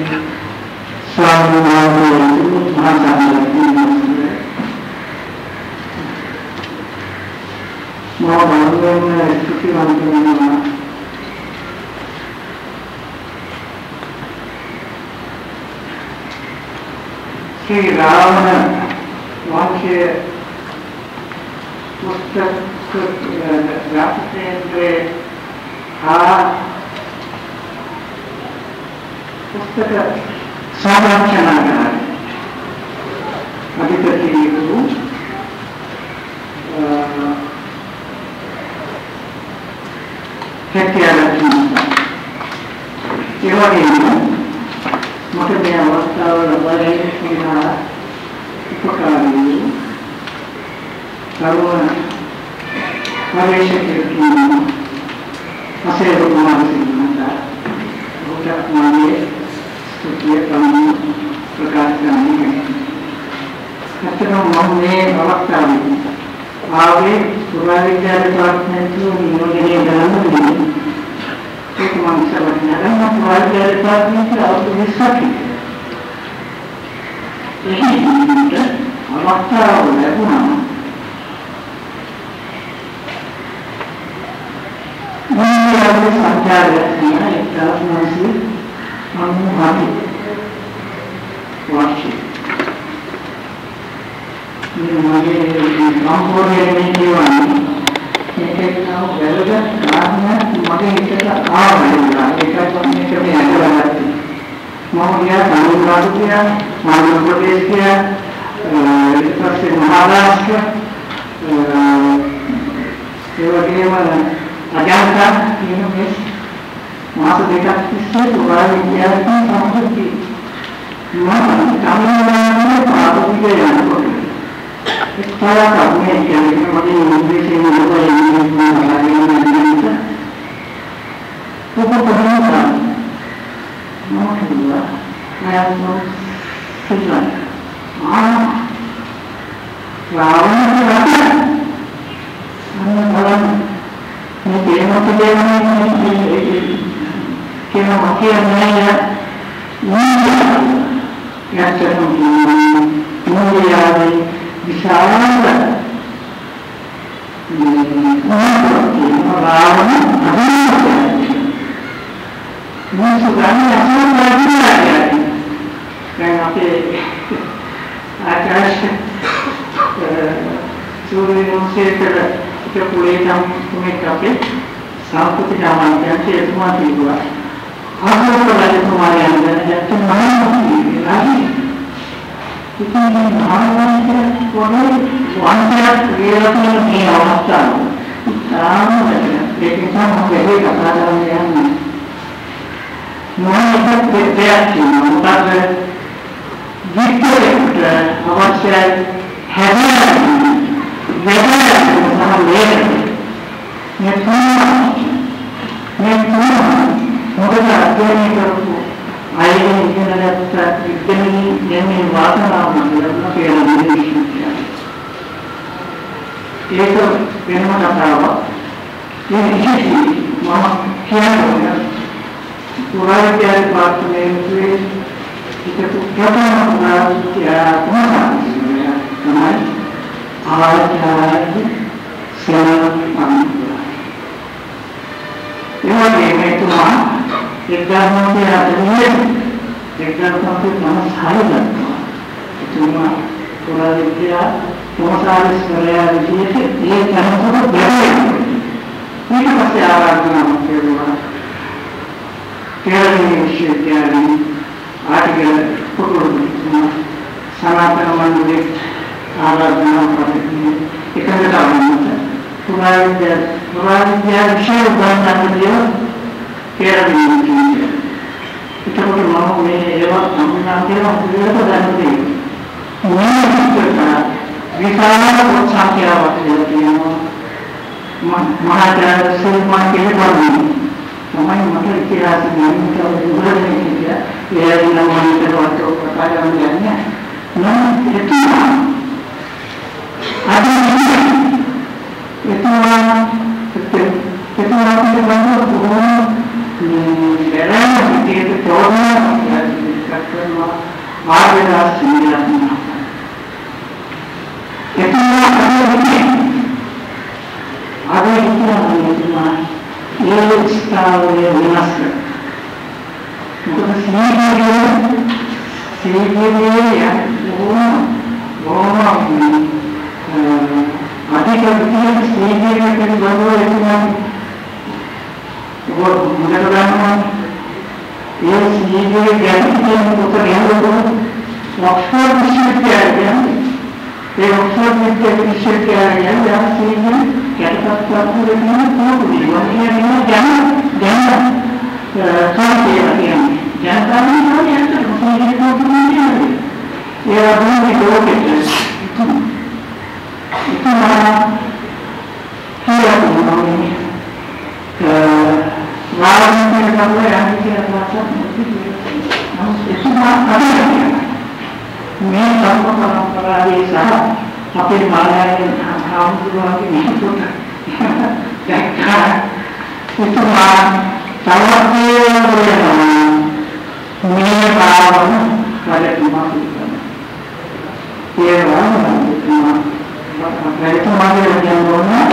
श्री रावण वाक्य पुस्तक व्यापकेंद्रे पुस्तक संरक्षणागार अधिपतियु మొదటి అవస్థలో బలైన ఉపకారులు కరుణ ప్రవేశపెట్టి అసేవ మానసికంత భూతమానే స్తుతియ ప్రకాశాన్ని అతను మమ్మల్ని అవస్థలు ఆవే పురావిద్యా డిపార్ట్మెంట్లో నియోజకవర్గంలో एक माणसा बनणारा मग पुराविद्या डिपार्टमेंट औषधीसाठी अवस्था पुन्हा संचार वार्षिक म्हणजे ನಾವು ಬೆಳೆದ ಕಾರಣ ಮಗ ಇಟ್ಟದ ಆಗಿಲ್ಲ ಏಕಾಗ್ರತೆ ಆಗಲಾಗ್ತದೆ ಮೌರ್ಯ ತಮಿಳುನಾಡು ಆಂಧ್ರ ಪ್ರದೇಶ ಮಹಾರಾಷ್ಟ್ರ ಅಜಾಂತ ಮಾಸ ಬೇಕಾಗ್ತಿస్తే ವಿದ್ಯಾರ್ಥಿ ಸಂಸ್ಕೃತಿ ತಮಿಳುನಾಡು ಪ್ರಾಥಮಿಕ ಅನುಭವ saya kami yang mungkin Indonesia ini juga yang mengalami pemerintah nomor kedua ayat nomor 9 lawan berapa dalam kita makin ya yang terjadi mulai विशाल रावण आकाश सूर्य से पूरे सांस्कृतिक रामायण हुआ तुम्हारे अंदर ආර්යදාස සිංහරත්න එතුමා අද එතුමා ඒ ස්ථාවරය වෙනස් කර මොකද සීගිරිය අධික විදිහට සීගිරිය කියන බව එතුමා මුදල් ගන්නවා ඒ සීගිරිය ගැන කියන කොට යනකොට ඔක්ස්ෆර්ඩ් විශ්වවිද්‍යාලයේ ඒ ඔක්ස්ෆර්ඩ් විශ්වවිද්‍යාලයේ යම් සීගිරිය කැටපත් කරගෙන පොඩි වගේ දැන් සාහිත්‍යය ජනතාවගේ අතර මොකක්ද කියන්නේ ඒ වගේ ලෝකෙට ඉතින් කියන්නේ වාරණය කරලා යන්නේ කියලා මේ ධර්ම පරම්පරාවේ සහ අපේ මායාවෙන් ආමුදුරාගේ නිකුත් දැක්කා ඉතුමා සමර්ථය මේ භාවන කරතුමා ඒ වගේම කියනවා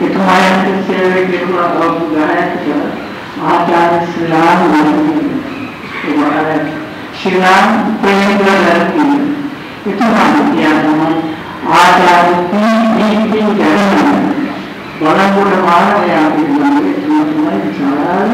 එතුමායන්ට සේවය කෙරුවා අවුරුදු 10කට ආචාර්ය ශ්‍රීලාම් වහන්සේ ශ්‍රීලාම් ප්‍රේමවලදී එතුමා කියනවා ආචාර්ය පී.පී. ජනන බලංගොඩ මානවයා පිළිබඳව එතුමා විචාර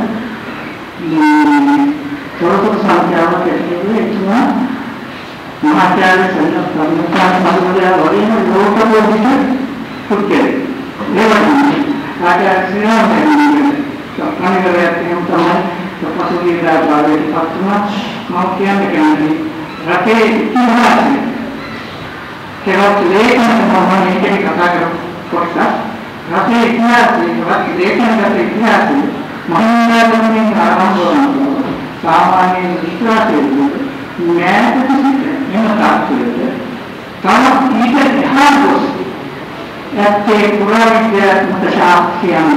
තොරතුරු සංඛ්‍යාවක් ඇතුළේ එතුමා මහාචාර්ය සල්ලම් සම්මාන සම්මානය වගේම ලෝකෝත්තර පුද්ගලයෙක්. ඒවනේ ආචාර්ය ශ්‍රීලාම් සම්මානයක් තමයි තපසුගිරා බාරේ පත්තුමා මම කියන්නේ රටේ ඉතිහාසය කෙනෙක් ලේඛන මම මේකේ කතා කරමු කොටස රටේ ඉතිහාසයේ ලේඛනගත ඉතිහාසයේ මහින්දාගමනින් ආරම්භ වුණා සාමාන්‍ය විශ්වාසයේ නෑට සිට එම තාක්ෂණය තම ඊට එහා ගොස් ඇත්තේ පුරාවිද්‍යාත්මක සාක්ෂියන්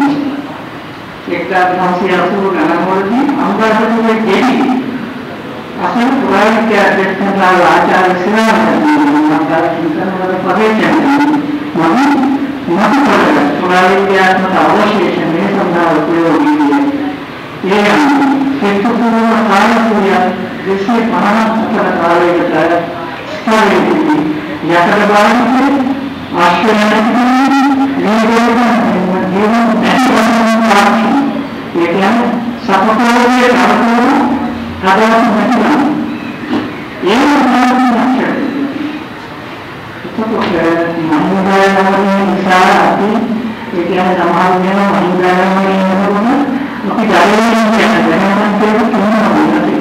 1980 ගණන්වලදී අංගාසතුගේ දෙවි අසල පුරාවිද්‍යාඥයන් ආචාර්ය ශ්‍රීලාම් මහතාගේ පරිචයයෙන් මම පුරාවිද්‍යාත්මක අවශේෂ මේ සඳහා උපයෝගී වේ. ඒ සෙක්ටපුරම කාර්යය 250 කාලයකට ස්ථායී යකඩ බාහිර ආශ්‍රයයන් ඒකෙන් සපතෝරිය කරකවන හදවත නැතිනම් ඒක තමයි මහින්දාගමනයේ නිසා අපි ඒ කියන්නේ සමාජ වෙන මහින්දාගමනයේ වෙනකොට අපි ධර්මයෙන් කියන දැනගන්න තියෙන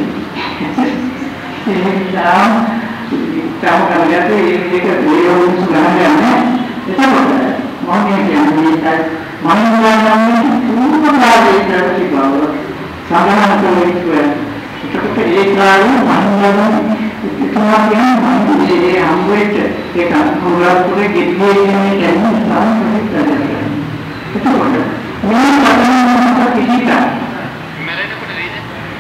තාම කරගත්තේ ඒක දේවෝන් සුගහන්නේ එතකොට මම කියන්නේ මහින්දාගමනයේ තුන්වතාවේ ප්‍රතිබව සාධාරණ කෙනෙක්ව එතකොට ඒ කාලේ මහින්දාගමනයේ ඉතිහාස කියන්නේ හම්බෙච්ච ඒක පුරාපුරේ ගෙඩියේ කියන්නේ සාමාන්‍ය දෙයක්. එතකොට මේ කතාවක් කිහිපයක් මරණකොට නේද?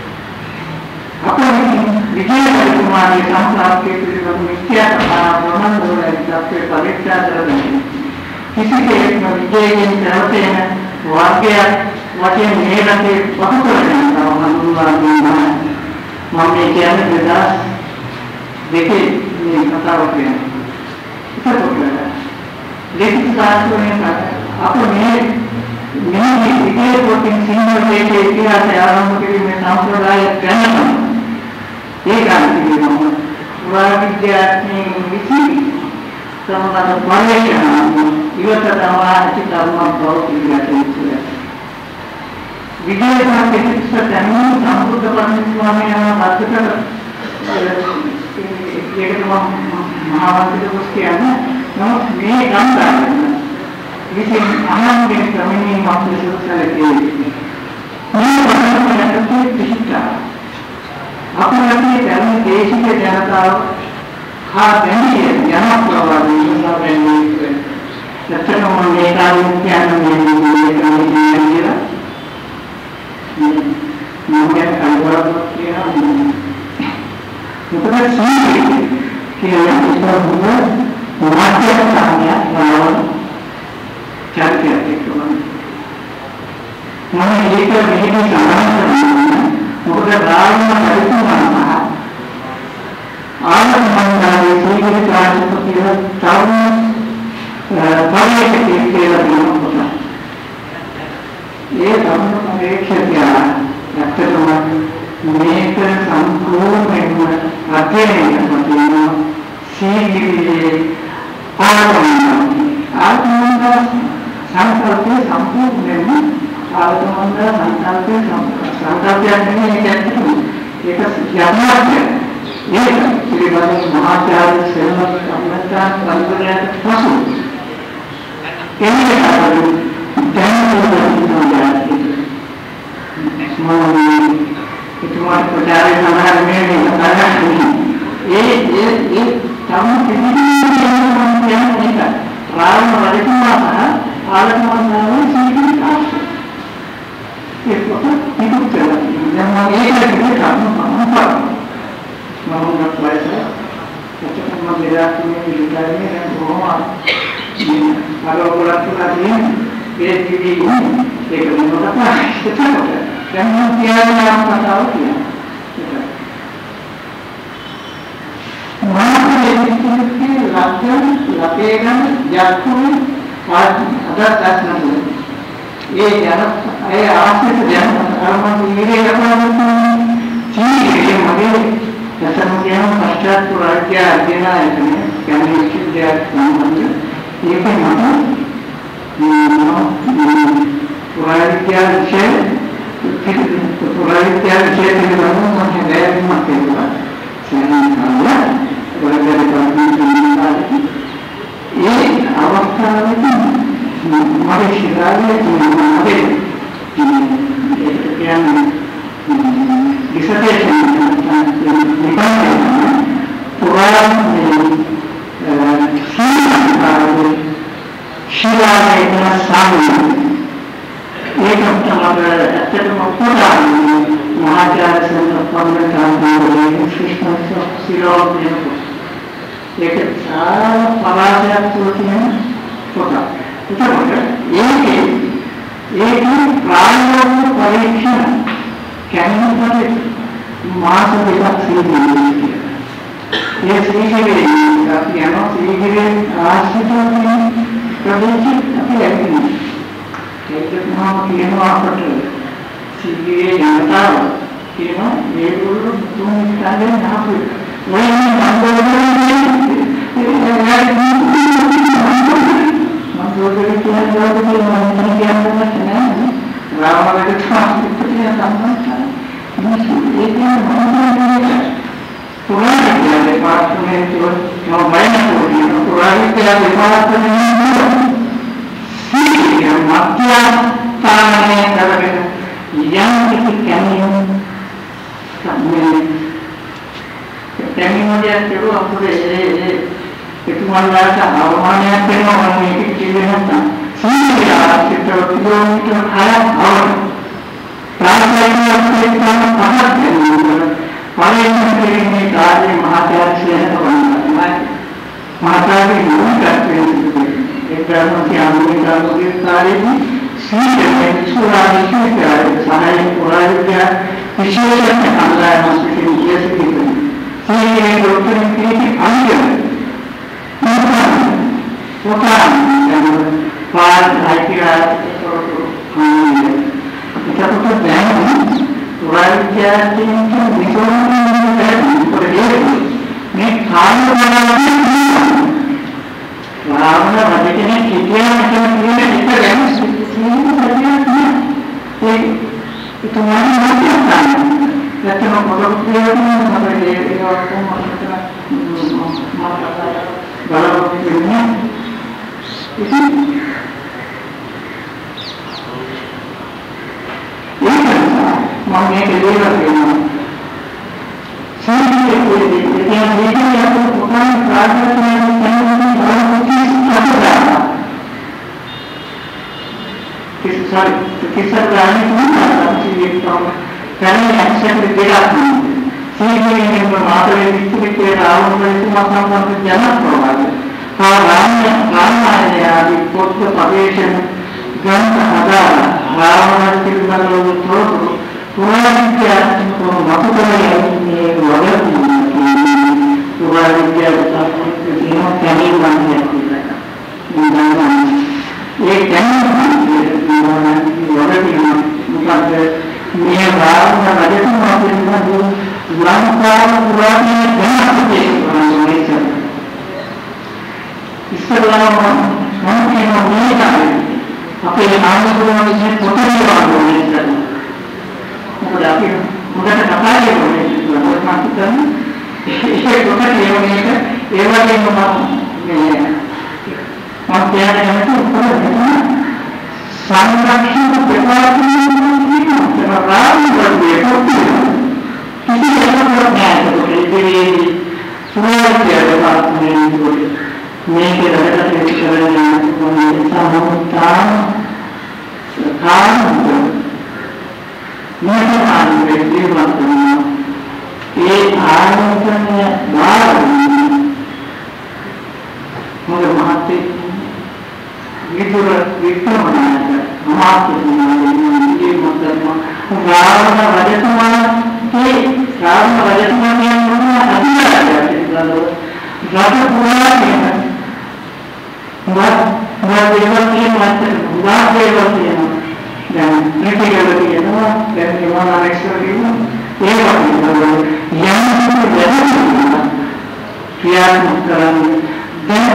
අපේ විද්‍යාලයේ සම්ප්‍රාප්තිය පිළිබඳව මිත්‍යා ප්‍රමාණ වලදී පරීක්ෂා කරන්නේ කිසි කෙනෙක් විද්‍යාවෙන් කරතේන වාක්‍යයක් වශයෙන් මේකට වහකරගෙන හඳුන්වනවා. මම කියන්නේ දෙකේ මේ කතාවක් වෙනවා. ඒකත් ලේඛිත සාහිත්‍යයෙන් අපේ මේ විද්‍යාවේ පොතින් සිංහල දෙකේ ඉතිහාසය ආරම්භ කිරීමේ සම්ප්‍රදාය ගණන ඒ ගාමිණී පුරාවිද්‍යාඥයන් විසින් සමගත පරිශ්‍රණ ඉවත තමයි ධර්ම බෞද්ධ විද්‍යාවේ ප්‍රතිස්ථාපන සම්බුද්ධ පරිනිර්වාණය මාර්ගයට ඒකට මහාවංශික පුස්තකයන් නමුත් මේ ගම්දාන විසින් අහන්නේ ක්‍රමයේ මාතෘකාවකදී මේ වහන්සේට පිහිටා අපේ ධර්ම දේශික ජනතාව හා දැනිය ජනප්‍රවාදී ඉන්නවන්නේ නැත්නම් මේ කාර්යය කියන්නේ මේ කියලා මම කල්පනා කරනවා මොකද සීලය කියලා ඉස්සරහම මාත්‍ය සංඥා නාම චර්යාවක් තියෙනවා. මම ඒක මෙහෙම සාකච්ඡා මොකද රාම හරිතුමා ආනන්දමන්දාවේ සීගිරි ප්‍රාතිපතික තවම පරිවර්තනය කියලා කියනවා. ඒ ධර්ම පරීක්ෂකයා ඇත්තටම මේක සම්පූර්ණයෙන්ම අධ්‍යයනය කරන සීගිරියේ ආත්මන්ද සංකල්පය සම්පූර්ණයෙන්ම ආත්මන්ද සංකල්පයක් නෙමෙයි ඒක යමාර්ථය. ඒක පිළිබඳව මහාචාර්ය සෙල්ලම් සම්මතයන් පරිවර්තනයට පසු එන්නේ ඉතුමාට ප්‍රචාරය සඳහා මේ කරන්නේ ඒ තම පිළිගන්නේ රාම වරිතුමා ආලකමන්දාවේ සීගිරි කාර්ය ඒක පිටුත් කරනවා දැන් මම ඒකට කරනවා මම වයස එතකොට මම දෙයක් මේ විදිහට දැන් කොහොම අරෝපලක් තුනදී ඒ කිවි ඒක මොනවද එතකොට දැන් මම කියන්නේ නම් කතාව කියනවා මානසික ලක්ෂණ ලපේගම් යක්කුන් අදත්නම් ඒ යන ඒ ආශ්‍රිත දැන් අරමුණු ඉන්නේ යනවා සීයේ මගේ එතන කියන පශ්චාත් පුරාජ්‍ය අධ්‍යයනය කියන්නේ විද්‍යාව සම්බන්ධ ඒක මම පුරාජ්‍ය පිළිබඳව මම හැදෑරීමක් කරනවා සෑහෙන ඒ අවස්ථාවේදී මගේ ශිරාවේ මගේ කියන්නේ dissertation ශිරාවේ සාමය ඒකම තමයි ඇත්තටම පොඩාම මහාචාර්ය සම්පන්න කාර්යයේ ශිෂ්ටාංශ සිරෝපිය ඒක පරාජයක් තුන පොඩා එතකොට ඒකේ ප්‍රායෝගික පරීක්ෂණ කැමරේ මාස දෙකක් සිදුවෙන්නේ ඒ සිහිනේ අපි යනවා සිහිනේ ආශ්‍රිතව ප්‍රදේශිත අපි ලැබෙනවා ඒක මම කියනවා අපට සිහිනේ යනතාව කියනවා මේගොල්ලෝ තුන් ස්ථානේ නාපු Kemudian itu aku itu malah awalnya penuh ini kecilnya sehingga kita kilometer ayat awal rasanya kita sangat paling ini dari mahakarya mahakarya juga kita masih ambil dari sehingga surah itu saya kurangnya विशेषण Allah masih dia segitu. Saya dokter klinik ambil, bukan yang pada akhirnya kita tuh jangan wajah tinggi misalnya berdiri, ni kamu mana bagaimana kita macam ini kita yang itu mana macam Jadi kalau kita sampai di waktu kita dalam filmnya itu mau kedua lagi sehingga yang itu bukan kerajaan kisah berani bukan tapi karena yang saya bergerak sehingga yang bermasalah itu kita tahu itu masalah jangan program karena ya di foto publication dan ada hal itu kalau itu kurang dia untuk masuk ke ini wajar kurang dia itu kami banyak dan ये क्या मैं बाहर में बजे तो मालूम है वो लंकान पुरानी जहाँ पे बनाने चल इसके अलावा हम के नहीं जाते अपने नाम को से पोतरी बनाने चल मुझे आप मुझे पता है वो मुझे मालूम है ये पोतरी होने का ये वाले में हम क्या करते हैं ऊपर संरक्षण प्रकार की राम बंदे को किसी जगह पर न्याय करो ये सुनाया गया बात में मैं के रहता है शरण में सामूहिकता सरकार मैं तो मान व्यक्ति बात करना ये आयोजन बार मगर महाते विपुल बनाया මාත්‍ය මේ මොකක්ද රාවණ රජතුමා කියන්නේ මොනවද අදිනාරයක් රාජ පුරාණයේ දේවල් කියනවා දැන් ත්‍රිපිටකය කියනවා දැන් ඒවා ආරක්ෂා කියනවා ඒවා කියනවා ක්‍රියාත්මක කරන්නේ දැන්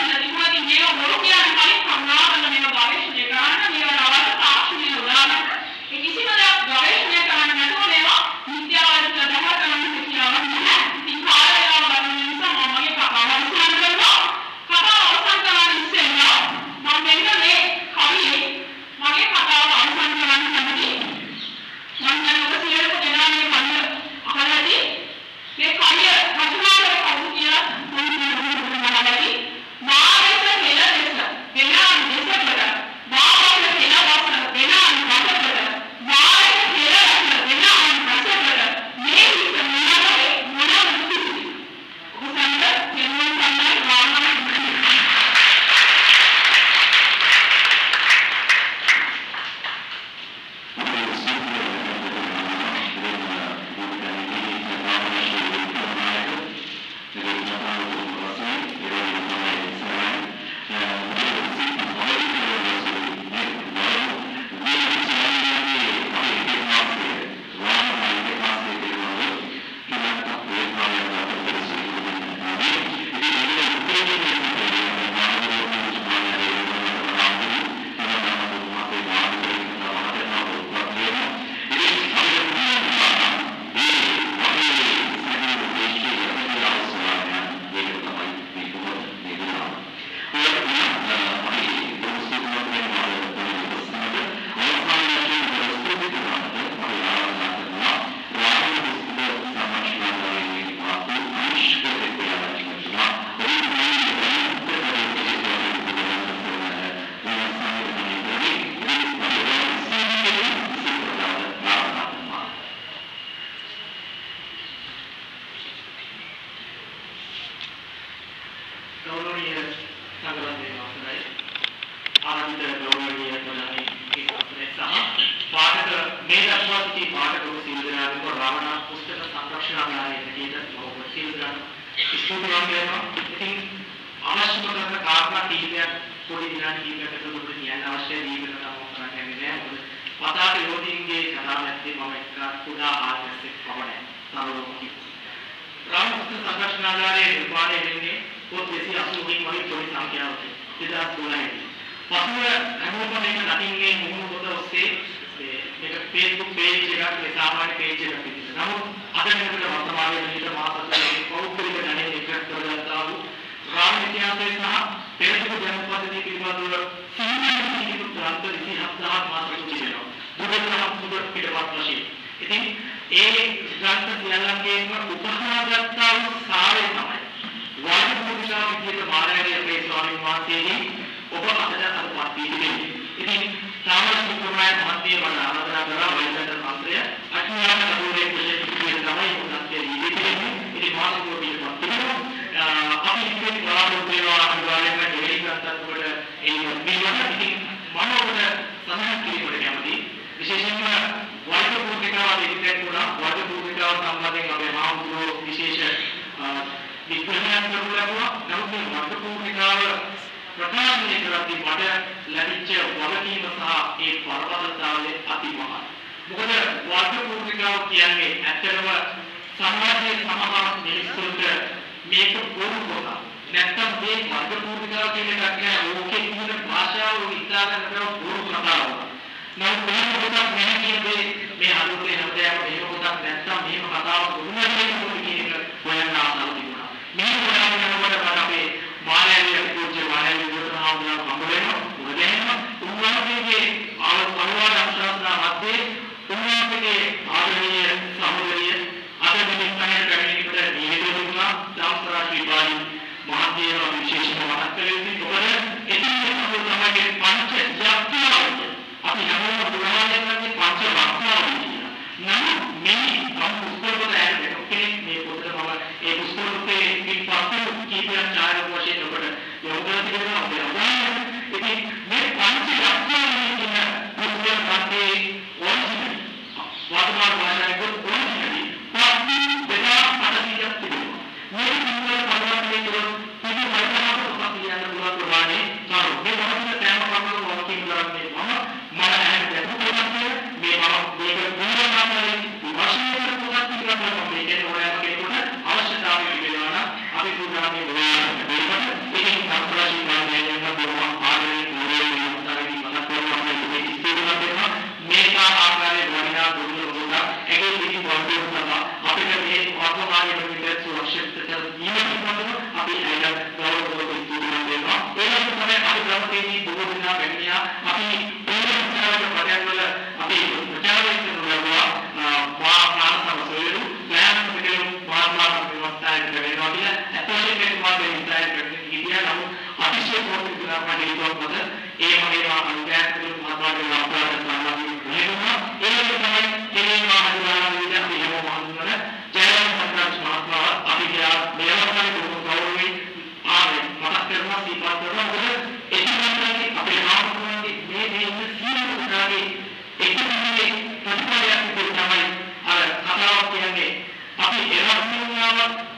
ගන්න තිබුණා. ඉතින් මේක බොරු කියන්නේ කලින් කරුණාකරලා මේක ගවේෂණය කරන්න. මේවට අවශ්‍ය තාක්ෂණීය උදාහරණ. ඒ කිසිම දෙයක් ගවේෂණය කරන්න නැතුව මේවා විද්‍යාවට ප්‍රදාහ කරන්න හැකියාවක් නැහැ. ඉතින් කාලය වේලාව ගන්න නිසා මම මගේ කතාව අවසන් කරනවා. කතාව අවසන් කරන්න ඉස්සෙල්ලා මම මෙන්න මේ කවියේ මගේ කතාව අවසන් කරන්න කැමතියි. මම දැන් ඔබ සියලු දෙනා මේ කන්න අහලාදී මේ කවිය රචනා කර කවුරු කියලා මම හිතනවා. මානස හෙළ දෙස වෙනාන් දෙසකට මානස හෙළ වස්න වෙනාන් රසකට මානස හෙළ රසන වෙනාන් රසකට මේ හිත මොනවාේ මොනවාද කිසි ඔබසන්ද කෙනෙක් තමයි වාමන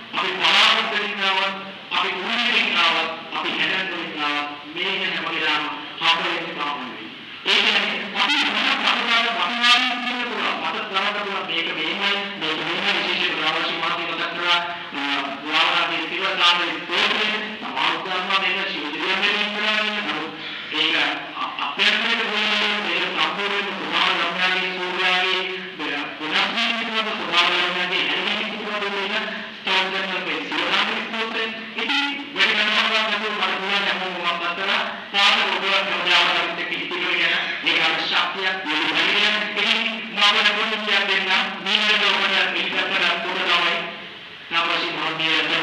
අපි බලාපොරොත්තු වෙනව අපි උන්වහන්සේනව අපි හැදෙන්නව මේ හැම වෙලාවම හම්බෙන්නේ තමයි. ඒ කියන්නේ අපි මොනවාද වහනාදී කියන තුන මත ප්‍රවණතාව මේක මේමයි විශේෂ ප්‍රවාසී මාධ්‍ය මත කරලා ගුණාවරගේ සිවදාමේ ස්තෝත්‍රය සමාජධර්ම මේක ශිවදිරියෙන් කරන්නේ ඒක අපේක්ෂිත වූ මේ සම්පූර්ණ සමාජ ධර්මයේ සූර්යාගේ පුනර්ජීවිතව සමාජ ධර්මයේ හැදෙන්නේ කියන ස්තෝත්‍රයේ සිවදාමේ ස්තෝත්‍රය ඉතින් වෙනනවා තමයි මරණය හැමෝම මතකලා පාද රෝගයක් නෝදාවකට පිටිපිට යන ඒක ශක්තියක් නෙවෙයි ඉතින් මාවන පොඩ්ඩක් දෙන්න මේ ලෝකවල පිටතට පොඩ තමයි නවසි මොහොතේ